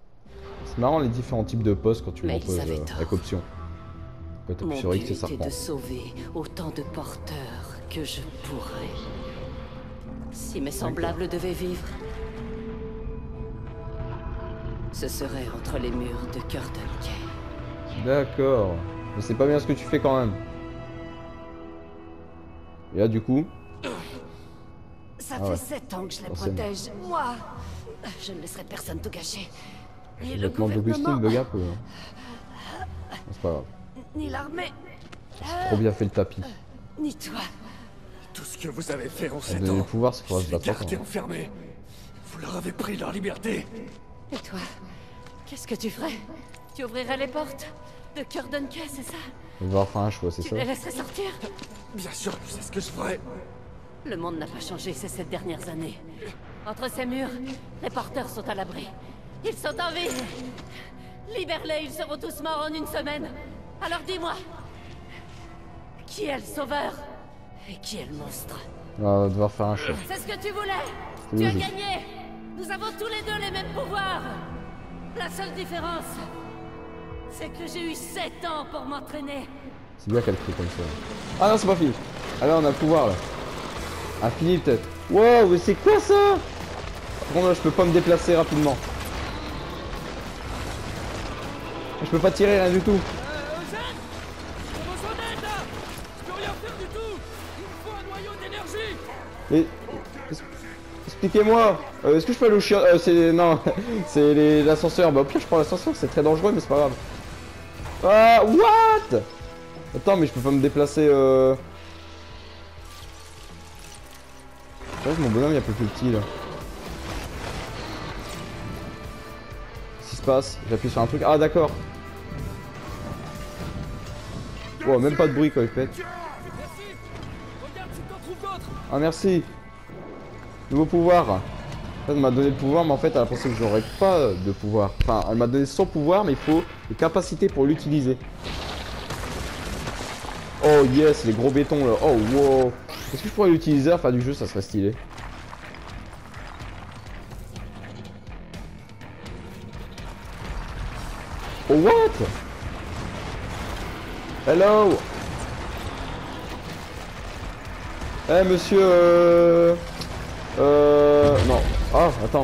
Speaker 1: C'est marrant les différents types de postes quand tu
Speaker 6: Mais
Speaker 1: reposes
Speaker 6: ils avaient
Speaker 1: euh,
Speaker 6: tort.
Speaker 1: avec option. Quand t'appuies
Speaker 6: Mon
Speaker 1: sur X,
Speaker 6: but
Speaker 1: ça
Speaker 6: était
Speaker 1: reprend.
Speaker 6: de sauver autant de porteurs que je pourrais. Si mes semblables devaient vivre, ce serait entre les murs de Curtain Cay.
Speaker 1: D'accord. Mais c'est pas bien ce que tu fais quand même. Et là du coup...
Speaker 6: Ça
Speaker 1: Ah
Speaker 6: fait
Speaker 1: ouais.
Speaker 6: sept ans que je les
Speaker 1: Forcément.
Speaker 6: protège. Moi, je ne laisserai personne te gâcher. Ni
Speaker 1: Le
Speaker 6: le
Speaker 1: vêtement d'Augustine
Speaker 6: gouvernement,
Speaker 1: bug un peu. Hein. Bon, c'est pas grave.
Speaker 6: ni l'armée,
Speaker 1: Trop bien fait le tapis.
Speaker 6: ni toi.
Speaker 3: Tout ce que vous avez fait en
Speaker 1: On
Speaker 3: sept
Speaker 1: donner le
Speaker 3: ans,
Speaker 1: pouvoir, c'est pour
Speaker 3: je
Speaker 1: se
Speaker 3: l'ai
Speaker 1: battre.
Speaker 3: gardé
Speaker 1: Hein.
Speaker 3: enfermé. Vous leur avez pris leur liberté.
Speaker 6: Et toi, qu'est-ce que tu ferais? Tu ouvrirais les portes de Curtain Cay, c'est ça?
Speaker 1: On va faire un choix, c'est
Speaker 6: Tu
Speaker 1: ça?
Speaker 6: les laisserais sortir?
Speaker 3: Bien sûr que c'est ce que je ferais.
Speaker 6: Le monde n'a pas changé ces sept dernières années. Entre ces murs, les porteurs sont à l'abri. Ils sont en vie. Libère-les, ils seront tous morts en une semaine. Alors dis-moi, qui est le sauveur et qui est le monstre?
Speaker 1: On va devoir faire un choix.
Speaker 6: C'est ce que tu voulais.
Speaker 1: C'est
Speaker 6: Tu as
Speaker 1: logique.
Speaker 6: gagné. Nous avons tous les deux les mêmes pouvoirs. La seule différence, c'est que j'ai eu sept ans pour m'entraîner.
Speaker 1: C'est bien qu'elle crie comme ça. Ah non, c'est pas fini. Allez, on a le pouvoir là. Infini peut-être. Wow, mais c'est quoi ça? Par contre là, je peux pas me déplacer rapidement. Je peux pas tirer rien du tout.
Speaker 3: Euh, Eugène, j'ai besoin d'aide là. Je peux rien faire du tout. Il me faut un noyau d'énergie.
Speaker 1: Mais es- expliquez-moi. Euh, Est-ce que je peux aller au chien? euh, C'est non, c'est les- l'ascenseur. Bah au pire, je prends l'ascenseur. C'est très dangereux, mais c'est pas grave. Ah what? Attends, mais je peux pas me déplacer. Euh... Je crois que mon bonhomme il est un peu plus petit là. Qu'est-ce qui se passe? J'appuie sur un truc. Ah d'accord. Wow, même pas de bruit quand il pète.
Speaker 3: Merci. Regarde si t'en trouves d'autres.
Speaker 1: Ah merci. Nouveau pouvoir. En fait, elle m'a donné le pouvoir, mais en fait, elle a pensé que j'aurais pas de pouvoir. Enfin, elle m'a donné son pouvoir, mais il faut des capacités pour l'utiliser. Oh yes, les gros bétons là. Oh wow. Est-ce que je pourrais l'utiliser à faire du jeu? Ça serait stylé. Oh what? Hello. Eh monsieur euh... Euh... Non. Ah, attends.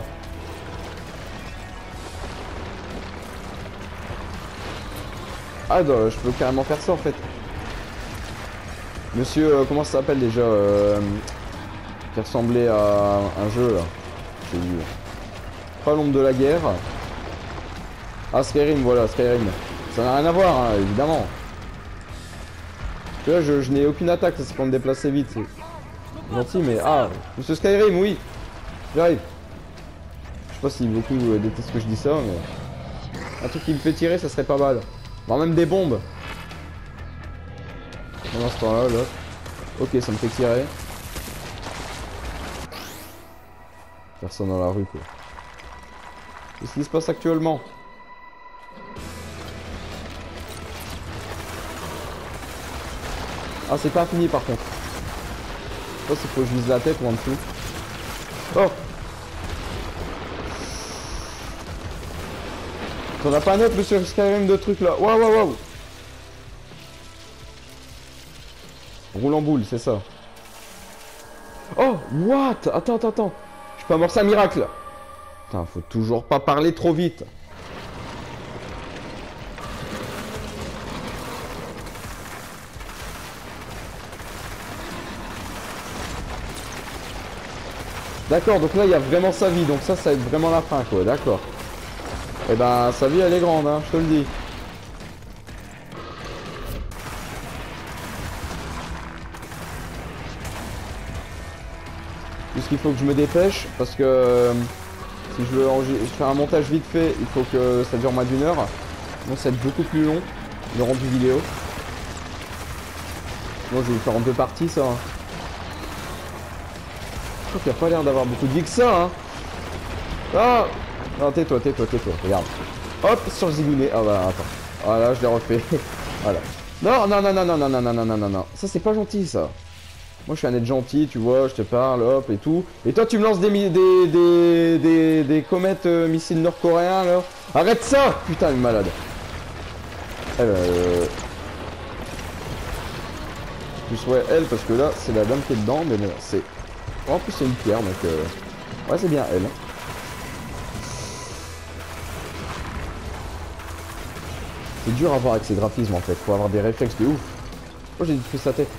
Speaker 1: Ah, non, je peux carrément faire ça en fait. Monsieur, euh, comment ça s'appelle déjà euh, qui ressemblait à un jeu là. J'ai vu. Pas l'ombre de la guerre. Ah, Skyrim, voilà, Skyrim. Ça n'a rien à voir, hein, évidemment. Là, je, je n'ai aucune attaque, ça c'est pour me déplacer vite. C'est gentil, mais... Ah, monsieur Skyrim, oui. J'arrive. Je sais pas si beaucoup euh, détestent que je dis ça, mais... Un truc qui me fait tirer, ça serait pas mal. Voire même des bombes. Pendant ce temps-là, là. Ok, ça me fait tirer. Personne dans la rue, quoi. Qu'est-ce qui se passe actuellement? Ah, c'est pas fini par contre. Je sais pas s'il faut que je vise la tête ou en dessous. Oh! T'en as pas un autre, monsieur Skyrim, de trucs là. Waouh, waouh, waouh! Roule en boule, c'est ça. Oh! What? Attends, attends, attends. Je peux amorcer un miracle. Putain, faut toujours pas parler trop vite. D'accord, donc là il y a vraiment sa vie, donc ça, ça va être vraiment la fin quoi, d'accord. Et ben sa vie elle est grande, hein, je te le dis. Puisqu'il faut que je me dépêche, parce que euh, si je veux je fais un montage vite fait, il faut que ça dure moins d'une heure. Donc ça va être beaucoup plus long, le rendu vidéo. Moi je vais le faire en deux parties ça. Hein. Je trouve qu'il n'y a pas l'air d'avoir beaucoup de vie que ça, hein. Ah non, tais-toi, tais-toi, tais-toi, regarde. Hop, sur zigouné. Ah bah, attends. Voilà, je l'ai refait. Voilà. Non, non, non, non, non, non, non, non, non, non, non, non. Ça, c'est pas gentil, ça. Moi je suis un être gentil, tu vois, je te parle, hop et tout. Et toi tu me lances des des des des, des comètes euh, missiles nord-coréens là. Arrête ça! Putain, une malade. Elle euh... plus ouais elle parce que là c'est la dame qui est dedans, mais bon c'est. En plus c'est une pierre donc euh... ouais c'est bien elle. C'est dur à voir avec ces graphismes en fait, faut avoir des réflexes de ouf. Oh j'ai pris sa tête.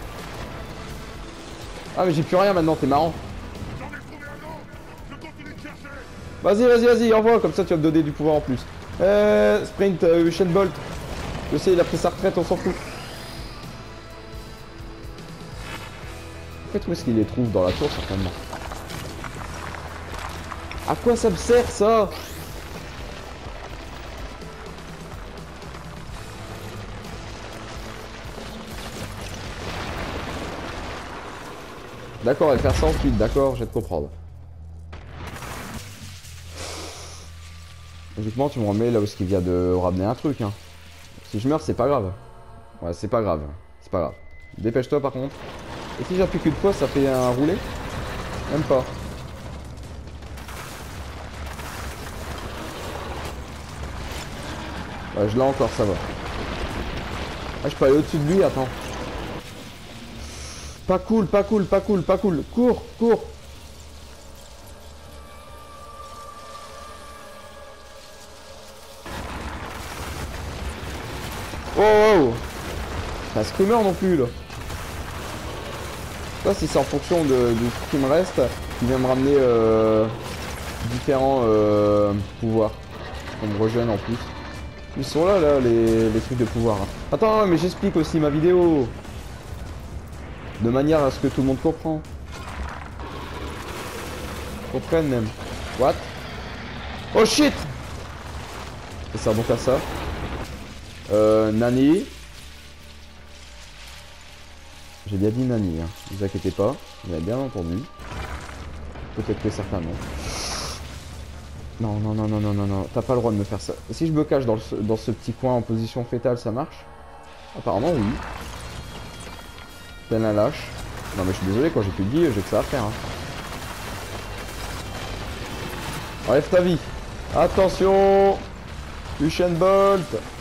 Speaker 1: Ah mais j'ai plus rien maintenant, t'es marrant. Vas-y, vas-y, vas-y, envoie, comme ça tu vas me donner du pouvoir en plus. Euh, sprint, euh, Usain Bolt. Je sais, il a pris sa retraite, on s'en fout. En fait, où est-ce qu'il les trouve? Dans la tour, certainement. À quoi ça me sert, ça? D'accord, et faire ça ensuite, d'accord, je vais te comprendre. Logiquement, tu me remets là où est-ce qu'il vient de ramener un truc, hein. Si je meurs, c'est pas grave. Ouais, c'est pas grave, c'est pas grave. Dépêche-toi par contre. Et si j'appuie qu'une fois, ça fait un roulé? Même pas. Ouais, je l'ai encore, ça va. Ah, je peux aller au-dessus de lui, attends. Pas cool, pas cool, pas cool, pas cool. Cours, cours. Oh, oh. C'est un screamer non plus, là. Ça, si c'est en fonction de, du truc qui me reste, qui vient me ramener euh, différents euh, pouvoirs. On me régène en plus. Ils sont là, là, les, les trucs de pouvoir. Attends, mais j'explique aussi ma vidéo. De manière à ce que tout le monde comprend. Comprenne même. What? Oh shit! Ça sert donc à ça. Euh, Nani. J'ai bien dit Nani, hein. Ne vous inquiétez pas. Vous avez bien entendu. Peut-être que certains non. Non, non, non, non, non, non, non. T'as pas le droit de me faire ça. Et si je me cache dans, le, dans ce petit coin en position fétale, ça marche? Apparemment, oui. Tel un lâche. Non mais je suis désolé, quand j'ai plus de vie, j'ai que ça à faire. Hein. Enlève ta vie. Attention, Usain Bolt.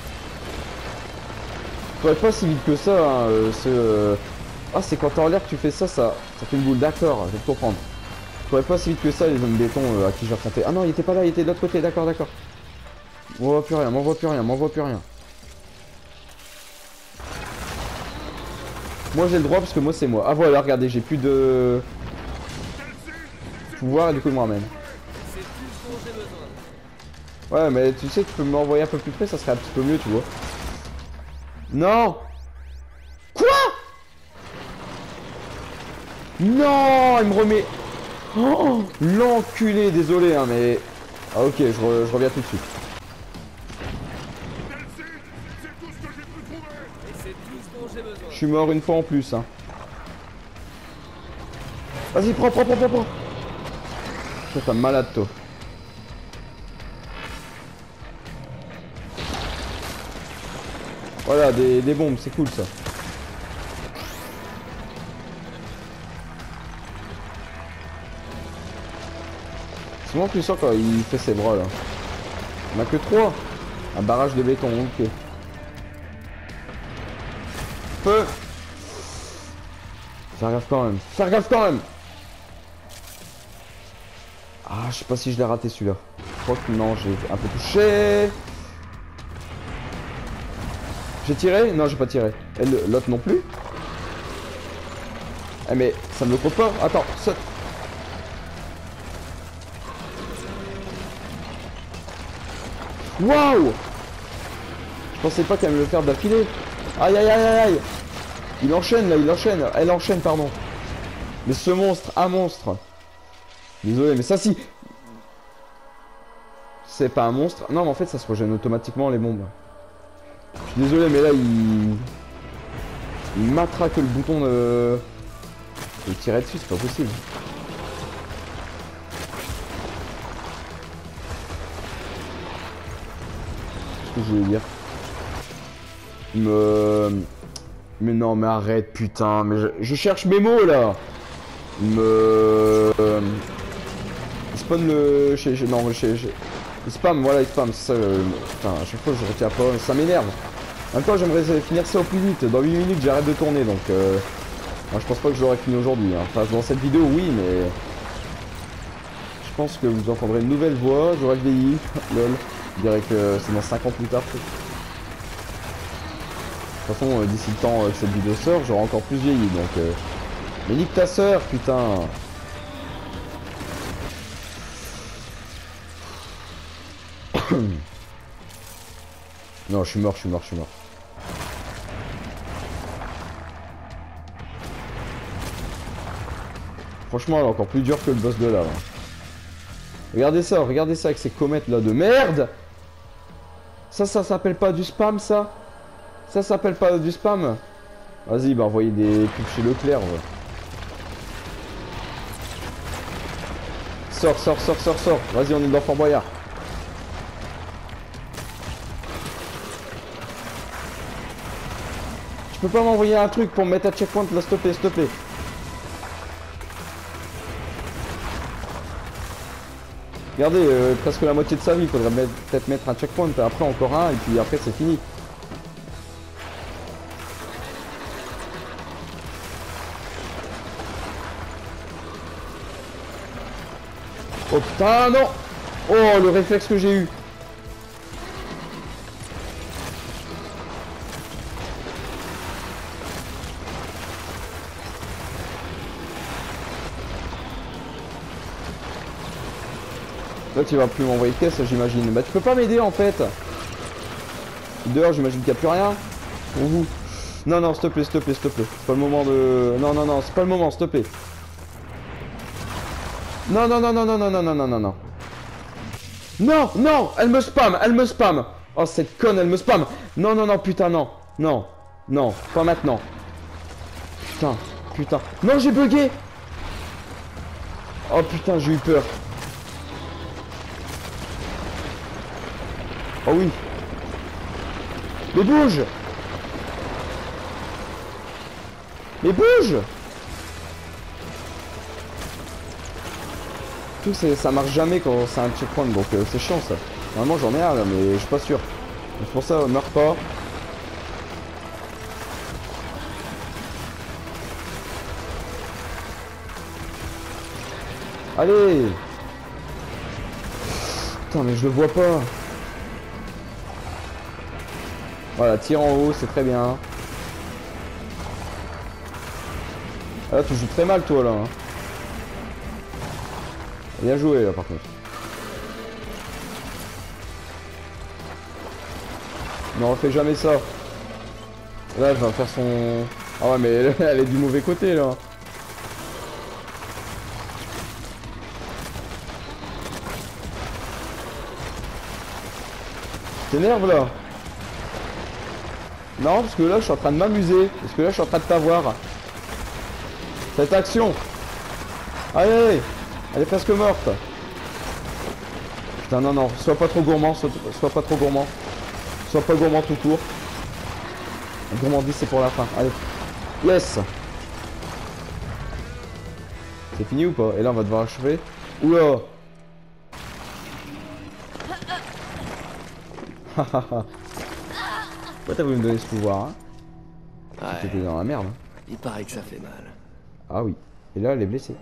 Speaker 1: Faut pas si vite que ça. Hein, euh, euh... Ah, c'est quand t'es en l'air que tu fais ça, ça, ça fait une boule. D'accord, je vais te comprendre. Faut pas si vite que ça les hommes béton euh, à qui j'ai affronté. Ah non, il était pas là, il était de l'autre côté. D'accord, d'accord. M'en voit plus rien, m'en voit plus rien, m'en voit plus rien. Moi j'ai le droit parce que moi c'est moi. Ah voilà, regardez, j'ai plus de pouvoir et du coup il me ramène. Ouais, mais tu sais, tu peux m'envoyer un peu plus près, ça serait un petit peu mieux, tu vois. Non. Quoi? Non, il me remet. Oh, l'enculé, désolé, hein, mais... Ah ok, je, re... je reviens tout de suite. Je suis mort une fois en plus, hein. Vas-y, prends, prends, prends, prends, prends. Toi, t'es malade, toi. Voilà, des, des bombes, c'est cool, ça. C'est vraiment plus sûr quand il fait ses bras, là. On a que trois. Un barrage de béton, ok. Feu. Faire gaffe quand même. Faire gaffe quand même. Ah, je sais pas si je l'ai raté celui-là. Je crois que non, j'ai un peu touché. J'ai tiré? Non, j'ai pas tiré. Et l'autre non plus. Eh mais ça me le compte pas. Attends, saute. Waouh! Je pensais pas qu'elle me le faire d'affilée. Aïe aïe aïe aïe aïe. Il enchaîne là, il enchaîne. Elle enchaîne, pardon. Mais ce monstre, un monstre. Désolé, mais ça si. C'est pas un monstre. Non, mais en fait, ça se régène automatiquement les bombes. Je suis désolé, mais là, il... Il matraque le bouton de... de tirer dessus, c'est pas possible. Qu'est-ce que je voulais dire? Il me... Mais non, mais arrête, putain. Mais je, je cherche mes mots, là. Il me... Euh, il spawn le... Chez, chez, non, chez, chez... Il spam, voilà, il spam. C'est ça, euh, putain, à chaque fois, je retiens pas. Mais ça m'énerve. En même temps, j'aimerais finir ça au plus vite. Dans huit minutes, j'arrête de tourner, donc... Euh... Moi, je pense pas que je l'aurais fini aujourd'hui. Hein. Enfin, dans cette vidéo, oui, mais... Je pense que vous entendrez une nouvelle voix. J'aurais vieilli. Lol. Je dirais que c'est dans cinq ans plus tard. De toute façon, euh, d'ici le temps euh, que cette vidéo sort, j'aurai encore plus vieilli, donc... Euh... Mais nique ta sœur, putain. Non, je suis mort, je suis mort, je suis mort. Franchement, elle est encore plus dure que le boss de là. Hein. Regardez ça, regardez ça avec ces comètes là de merde. Ça, ça s'appelle pas du spam, ça. Ça s'appelle pas du spam. Vas-y, bah envoyez des pubs chez Leclerc. Ouais. Sors, sors, sors, sors, sors. Vas-y, on est dans Fort Boyard. Tu peux pas m'envoyer un truc pour me mettre à checkpoint là, s'il te plaît, s'il te plaît. Regardez, euh, presque la moitié de sa vie, il faudrait peut-être mettre un checkpoint, après encore un, et puis après c'est fini. Oh putain, non! Oh, le réflexe que j'ai eu! Là tu vas plus m'envoyer de caisse, j'imagine. Bah tu peux pas m'aider en fait. Dehors j'imagine qu'il n'y a plus rien. Pour vous. Non non s'il te plaît, s'il te plaît, s'il te plaît. C'est pas le moment de... Non non non, c'est pas le moment, s'il te plaît. Non non non non non non non non non non non. Non non, elle me spam, elle me spam. Oh cette conne, elle me spam. Non non non putain non. Non. Non, pas maintenant. Putain, putain. Non j'ai bugué. Oh putain j'ai eu peur. Oh oui. Mais bouge. Mais bouge. Tout ça marche jamais quand c'est un checkpoint, donc euh, c'est chiant ça. Normalement j'en ai un là, mais je suis pas sûr. C'est pour ça, meurs pas. Allez. Putain mais je le vois pas. Voilà, tire en haut, c'est très bien. Ah, là, tu joues très mal, toi, là. Hein. Bien joué, là, par contre. Non, refais jamais ça. Là, elle va faire son... Ah ouais, mais elle, elle est du mauvais côté, là. T'énerve, là. Non, parce que là, je suis en train de m'amuser. Parce que là, je suis en train de t'avoir. Cette action. Allez, allez. Elle est presque morte. Putain, non, non. Sois pas trop gourmand. Sois, sois pas trop gourmand. Sois pas gourmand tout court. La gourmandise, c'est pour la fin. Allez. Yes. C'est fini ou pas? Et là, on va devoir achever. Oula. Hahaha. Pourquoi t'as voulu me donner ce pouvoir, hein?
Speaker 3: Ouais.
Speaker 1: T'étais dans la merde.
Speaker 3: Il paraît que ça fait mal.
Speaker 1: Ah oui. Et là, elle est blessée.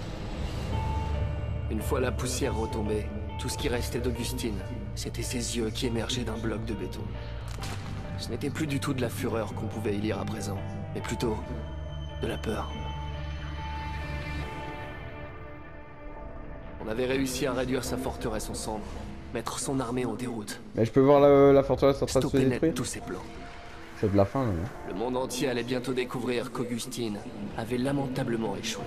Speaker 3: Une fois la poussière retombée, tout ce qui restait d'Augustine, c'était ses yeux qui émergeaient d'un bloc de béton. Ce n'était plus du tout de la fureur qu'on pouvait y lire à présent, mais plutôt de la peur. On avait réussi à réduire sa forteresse en cendres, mettre son armée en déroute.
Speaker 1: Mais je peux voir la, la forteresse en train de se
Speaker 3: Stopper
Speaker 1: détruire.
Speaker 3: net tous ses plans.
Speaker 1: C'est de la fin, là.
Speaker 3: Le monde entier allait bientôt découvrir qu'Augustine avait lamentablement échoué.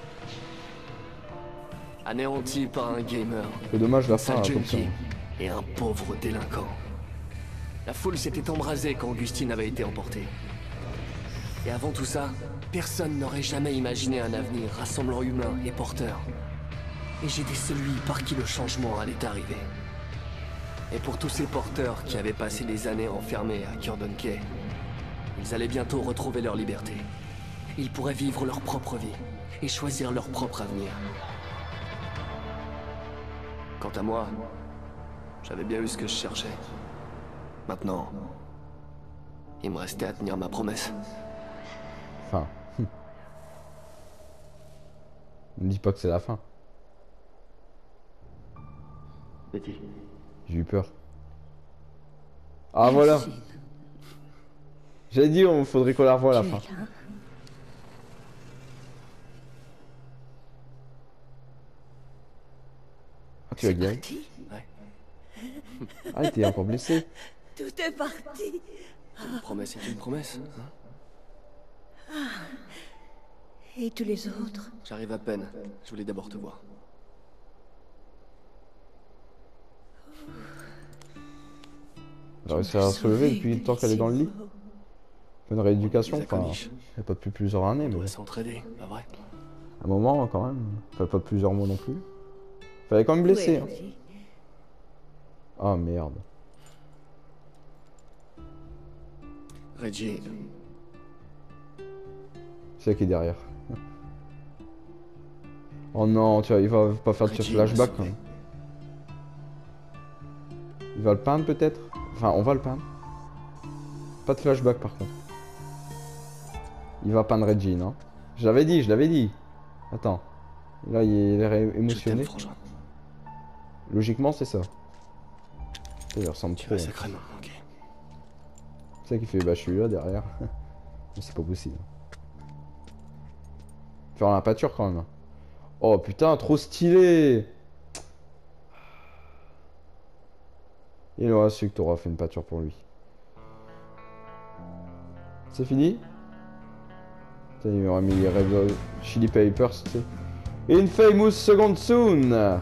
Speaker 3: Anéanti par un gamer,
Speaker 1: C'est dommage la
Speaker 3: un
Speaker 1: fin,
Speaker 3: sale
Speaker 1: là, comme ça.
Speaker 3: junkie et un pauvre délinquant. La foule s'était embrasée quand Augustine avait été emportée. Et avant tout ça, personne n'aurait jamais imaginé un avenir rassemblant humains et porteurs. Et j'étais celui par qui le changement allait arriver. Et pour tous ces porteurs qui avaient passé des années enfermés à Curdon Quay, Ils allaient bientôt retrouver leur liberté. Ils pourraient vivre leur propre vie et choisir leur propre avenir. Quant à moi, j'avais bien eu ce que je cherchais. Maintenant, il me restait à tenir ma promesse.
Speaker 1: Enfin... Ne me dis pas que c'est la fin.
Speaker 3: Betty.
Speaker 1: J'ai eu peur. Ah voilà. J'avais dit, il faudrait qu'on la revoie à la fin. Ah, tu as gagné.
Speaker 3: Ouais.
Speaker 1: Ah, t'es encore blessé.
Speaker 6: Tout est parti.
Speaker 3: Une promesse est une promesse. Hein?
Speaker 6: Et tous les autres?
Speaker 3: J'arrive à peine. Je voulais d'abord te voir.
Speaker 1: Elle a réussi à se relever depuis le temps qu'elle est dans le lit. Une rééducation,
Speaker 3: Les
Speaker 1: enfin,
Speaker 3: accomiches.
Speaker 1: elle n'a pas depuis plusieurs années,
Speaker 3: On
Speaker 1: mais
Speaker 3: doit s'entraider, pas vrai?
Speaker 1: un moment quand même. Enfin, pas plusieurs mois non plus. Fallait quand même blesser. Hein. Ah merde.
Speaker 3: Reggie,
Speaker 1: C'est qui est derrière. Oh non, tu vois, il va pas faire de
Speaker 3: Reggie
Speaker 1: flashback
Speaker 3: m'a
Speaker 1: quand
Speaker 3: sauvé.
Speaker 1: même. Il va le peindre peut-être. Enfin, on va le peindre. Pas de flashback par contre. Il va peindre Reggie, non? Je l'avais dit, je l'avais dit. Attends. Là, il a l'air
Speaker 3: Je t'aime,
Speaker 1: émotionné.
Speaker 3: frangin.
Speaker 1: Logiquement, c'est ça. Il ressemble
Speaker 3: Tu
Speaker 1: trop.
Speaker 3: m'as
Speaker 1: hein.
Speaker 3: sacrément manqué.
Speaker 1: C'est ça qui fait, bah je suis là derrière. Mais c'est pas possible. Faire la peinture quand même. Oh putain, trop stylé. Il aura su que t'auras fait une peinture pour lui. C'est fini? Putain, il m'aurait mis les Red Hot Chili Peppers, tu sais. Infamous Second Soon.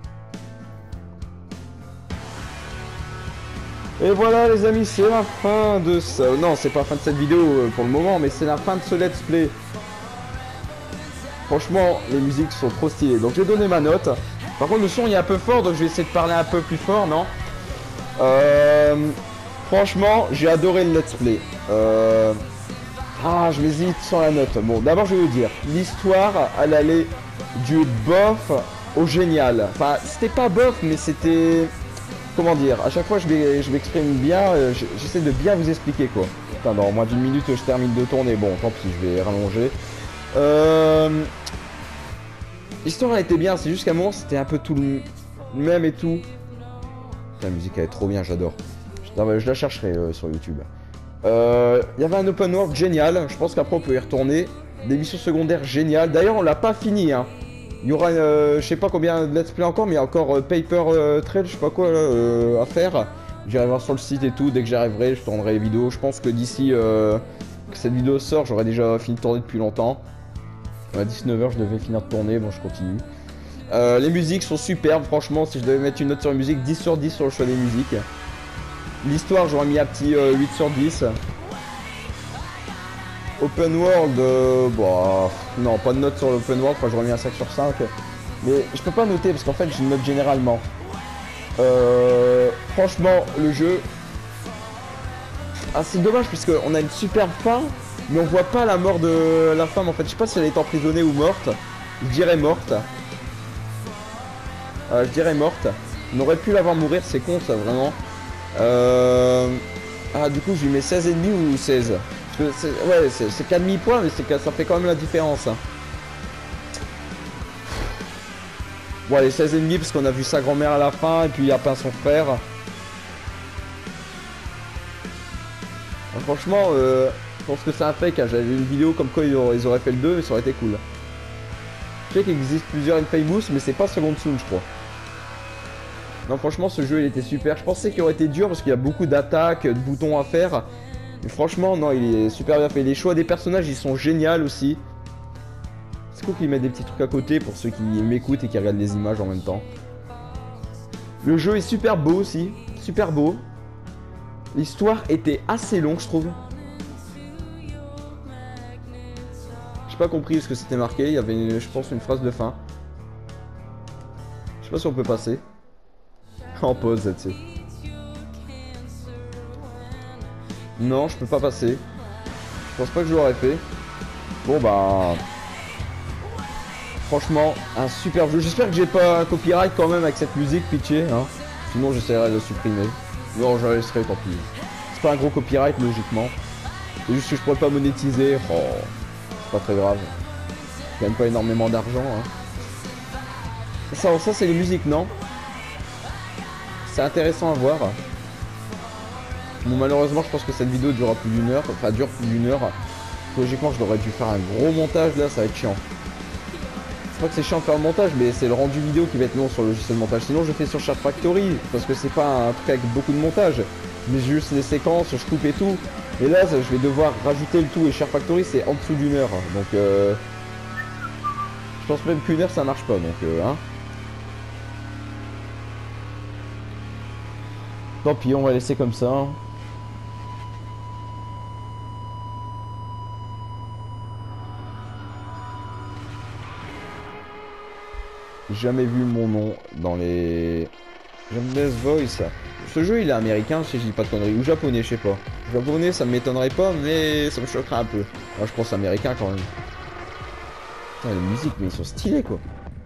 Speaker 1: Et voilà les amis, c'est la fin de ça. Non, c'est pas la fin de cette vidéo euh, pour le moment, mais c'est la fin de ce let's play. Franchement, les musiques sont trop stylées. Donc j'ai donné ma note. Par contre, le son il est un peu fort, donc je vais essayer de parler un peu plus fort, non euh, Franchement, j'ai adoré le let's play. Euh... Ah, je m'hésite sur la note. Bon, d'abord je vais vous dire, l'histoire, elle allait du bof au génial. Enfin, c'était pas bof, mais c'était... Comment dire, à chaque fois je m'exprime bien, euh, j'essaie de bien vous expliquer quoi. Putain, dans moins d'une minute je termine de tourner, bon tant pis, je vais rallonger. Euh... L'histoire elle était bien, c'est juste qu'à un moment c'était un peu tout le même et tout. La musique elle est trop bien, j'adore. Je, je la chercherai euh, sur YouTube. Il euh, y avait un open world génial, je pense qu'après on peut y retourner. Des missions secondaires géniales, d'ailleurs on l'a pas fini hein. Il y aura, euh, je sais pas combien de let's play encore, mais il y a encore euh, Paper euh, Trail, je sais pas quoi là, euh, à faire. J'irai voir sur le site et tout, dès que j'arriverai, je tournerai les vidéos. Je pense que d'ici euh, que cette vidéo sort, j'aurai déjà fini de tourner depuis longtemps. À dix-neuf heures, je devais finir de tourner, bon je continue. Euh, les musiques sont superbes, franchement, si je devais mettre une note sur les musiques, dix sur dix sur le choix des musiques. L'histoire, j'aurais mis un petit euh, huit sur dix. Open World, euh, bah, non, pas de note sur l'Open World, enfin j'aurais mis un cinq sur cinq. Mais je peux pas noter parce qu'en fait j'ai une note généralement. Euh, franchement, le jeu... Ah, c'est dommage puisque on a une superbe fin, mais on voit pas la mort de la femme en fait. Je sais pas si elle est emprisonnée ou morte. Je dirais morte. Euh, je dirais morte. On aurait pu la voir mourir, c'est con ça vraiment. Euh... Ah, du coup, je lui mets seize virgule cinq ou seize. Ouais, c'est qu'un demi-point, mais que ça fait quand même la différence. Hein. Bon, allez, seize virgule cinq parce qu'on a vu sa grand-mère à la fin, et puis il a peint son frère. Alors, franchement, euh, je pense que c'est un fake. Hein. J'avais vu une vidéo comme quoi ils auraient, ils auraient fait le deux, mais ça aurait été cool. Je sais qu'il existe plusieurs Infamous, mais c'est pas Second Soon, je crois. Non, franchement, ce jeu, il était super. Je pensais qu'il aurait été dur parce qu'il y a beaucoup d'attaques, de boutons à faire. Mais franchement, non, il est super bien fait. Les choix des personnages, ils sont géniaux aussi. C'est cool qu'ils mettent des petits trucs à côté pour ceux qui m'écoutent et qui regardent les images en même temps. Le jeu est super beau aussi. Super beau. L'histoire était assez longue, je trouve. J'ai pas compris ce que c'était marqué. Il y avait, une, je pense, une phrase de fin. Je sais pas si on peut passer. En pause, tu sais. Non, je peux pas passer. Je pense pas que je l'aurais fait. Bon bah... Franchement, un super jeu. J'espère que j'ai pas un copyright quand même avec cette musique, pitié. Hein. Sinon j'essaierai de le supprimer. Non, je la laisserai, tant pis. C'est pas un gros copyright logiquement. C'est juste que je pourrais pas monétiser. Oh, c'est pas très grave. Je gagne pas énormément d'argent. Hein. Ça, ça c'est les musiques, non? C'est intéressant à voir. Bon, malheureusement, je pense que cette vidéo durera plus d'une heure. Enfin, dure plus d'une heure. Logiquement, je devrais dû faire un gros montage. Là, ça va être chiant. C'est pas que c'est chiant de faire le montage, mais c'est le rendu vidéo qui va être long sur le logiciel de montage. Sinon, je fais sur Sharp Factory. Parce que c'est pas un truc avec beaucoup de montage. Mais juste les séquences, je coupe et tout. Et là, je vais devoir rajouter le tout. Et Sharp Factory, c'est en dessous d'une heure. Donc, euh... je pense même qu'une heure, ça marche pas. Donc, euh, hein. Tant pis, on va laisser comme ça. Jamais vu mon nom dans les... James Voice. Ce jeu il est américain si je dis pas de conneries. Ou japonais, je sais pas. Japonais ça m'étonnerait pas mais ça me choquerait un peu. Moi je pense américain quand même. Putain les musiques mais ils sont stylés quoi.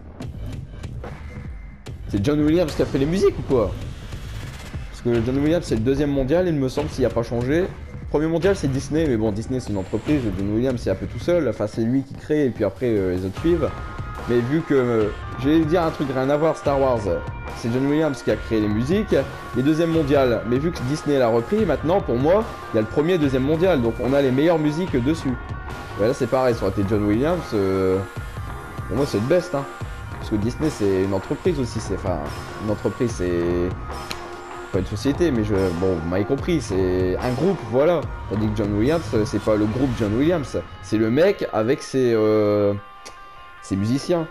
Speaker 1: C'est John Williams qui a fait les musiques ou quoi? Parce que John Williams c'est le deuxième mondial il me semble s'il n'y a pas changé. Premier mondial c'est Disney mais bon Disney c'est une entreprise. John Williams c'est un peu tout seul. Enfin c'est lui qui crée et puis après euh, les autres suivent. Mais vu que, euh, je vais dire un truc rien à voir, Star Wars, c'est John Williams qui a créé les musiques, les deuxièmes mondiales, mais vu que Disney l'a repris, maintenant pour moi, il y a le premier et deuxième mondial, donc on a les meilleures musiques dessus. Et là c'est pareil, ça aurait été John Williams, euh, pour moi c'est le best, hein. Parce que Disney c'est une entreprise aussi, c'est, enfin, une entreprise c'est pas une société, mais je, bon, vous m'avez compris, c'est un groupe, voilà. Tandis que John Williams, c'est pas le groupe John Williams, c'est le mec avec ses... Euh, c'est musicien.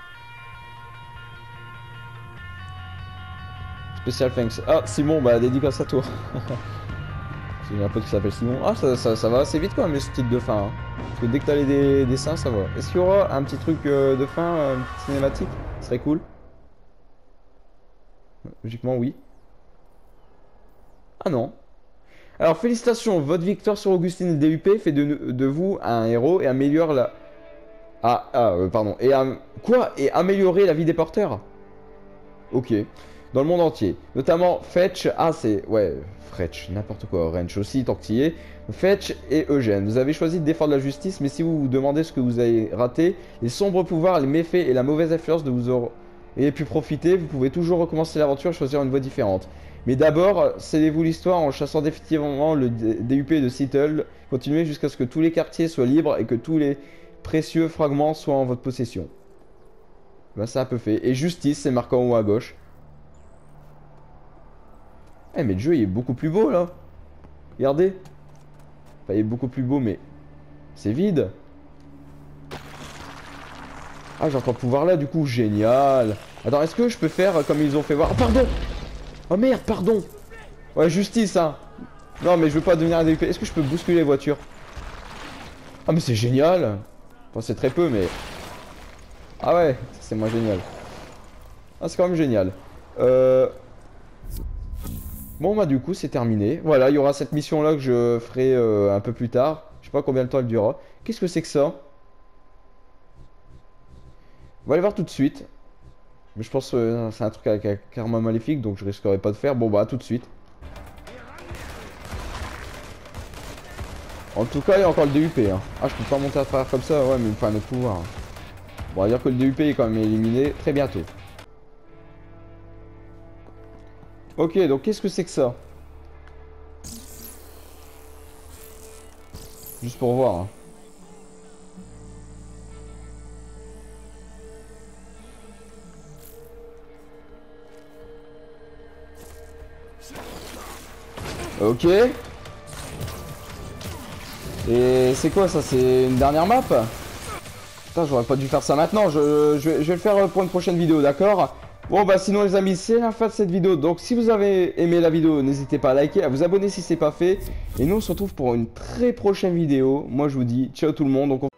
Speaker 1: Special thanks. Ah, Simon, bah dédicace à toi. J'ai un pote qui s'appelle Simon. Ah, ça, ça, ça va assez vite quand même les sous-titres de fin. Hein. Parce que dès que t'as les dé dessins, ça va. Est-ce qu'il y aura un petit truc euh, de fin, euh, une petite cinématique? Ce serait cool. Logiquement, oui. Ah non. Alors, félicitations. Votre victoire sur Augustine D U P fait de, de vous un héros et améliore la... Ah, ah euh, pardon. Et am... quoi? Et améliorer la vie des porteurs? Ok. Dans le monde entier. Notamment Fetch. Ah, c'est... Ouais, Fetch. N'importe quoi. Wrench aussi, tant que t'y es. Fetch et Eugène. Vous avez choisi de défendre la justice, mais si vous vous demandez ce que vous avez raté, les sombres pouvoirs, les méfaits et la mauvaise influence de vous auriez pu profiter, vous pouvez toujours recommencer l'aventure et choisir une voie différente. Mais d'abord, scellez-vous l'histoire en chassant définitivement le D U P de Seattle. Continuez jusqu'à ce que tous les quartiers soient libres et que tous les précieux fragments soient en votre possession. Bah c'est un peu fait. Et justice, c'est marqué en haut à gauche. Eh mais le jeu il est beaucoup plus beau là. Regardez. Enfin il est beaucoup plus beau mais c'est vide. Ah j'ai encore le pouvoir là du coup, génial. Attends, est-ce que je peux faire comme ils ont fait voir? Oh pardon. Oh merde, pardon. Ouais, justice hein. Non mais je veux pas devenir un D U P. Est-ce que je peux bousculer les voitures? Ah mais c'est génial. Enfin c'est très peu mais... Ah ouais, c'est moins génial. Ah c'est quand même génial. Euh... Bon bah du coup c'est terminé. Voilà, il y aura cette mission là que je ferai euh, un peu plus tard. Je sais pas combien de temps elle durera. Qu'est-ce que c'est que ça? On va aller voir tout de suite. Mais je pense que euh, c'est un truc avec un karma maléfique donc je risquerai pas de faire. Bon bah tout de suite. En tout cas, il y a encore le D U P. Hein. Ah, je peux pas monter à travers comme ça. Ouais, mais il me faut un autre pouvoir. Hein. Bon, on va dire que le D U P est quand même éliminé très bientôt. Ok, donc qu'est-ce que c'est que ça? Juste pour voir. Hein. Ok. Et c'est quoi ça? C'est une dernière map? Putain, j'aurais pas dû faire ça maintenant. Je, je, vais, je vais le faire pour une prochaine vidéo, d'accord? Bon bah sinon les amis, c'est la fin de cette vidéo. Donc si vous avez aimé la vidéo, n'hésitez pas à liker, à vous abonner si c'est pas fait. Et nous on se retrouve pour une très prochaine vidéo. Moi je vous dis ciao tout le monde. Donc, on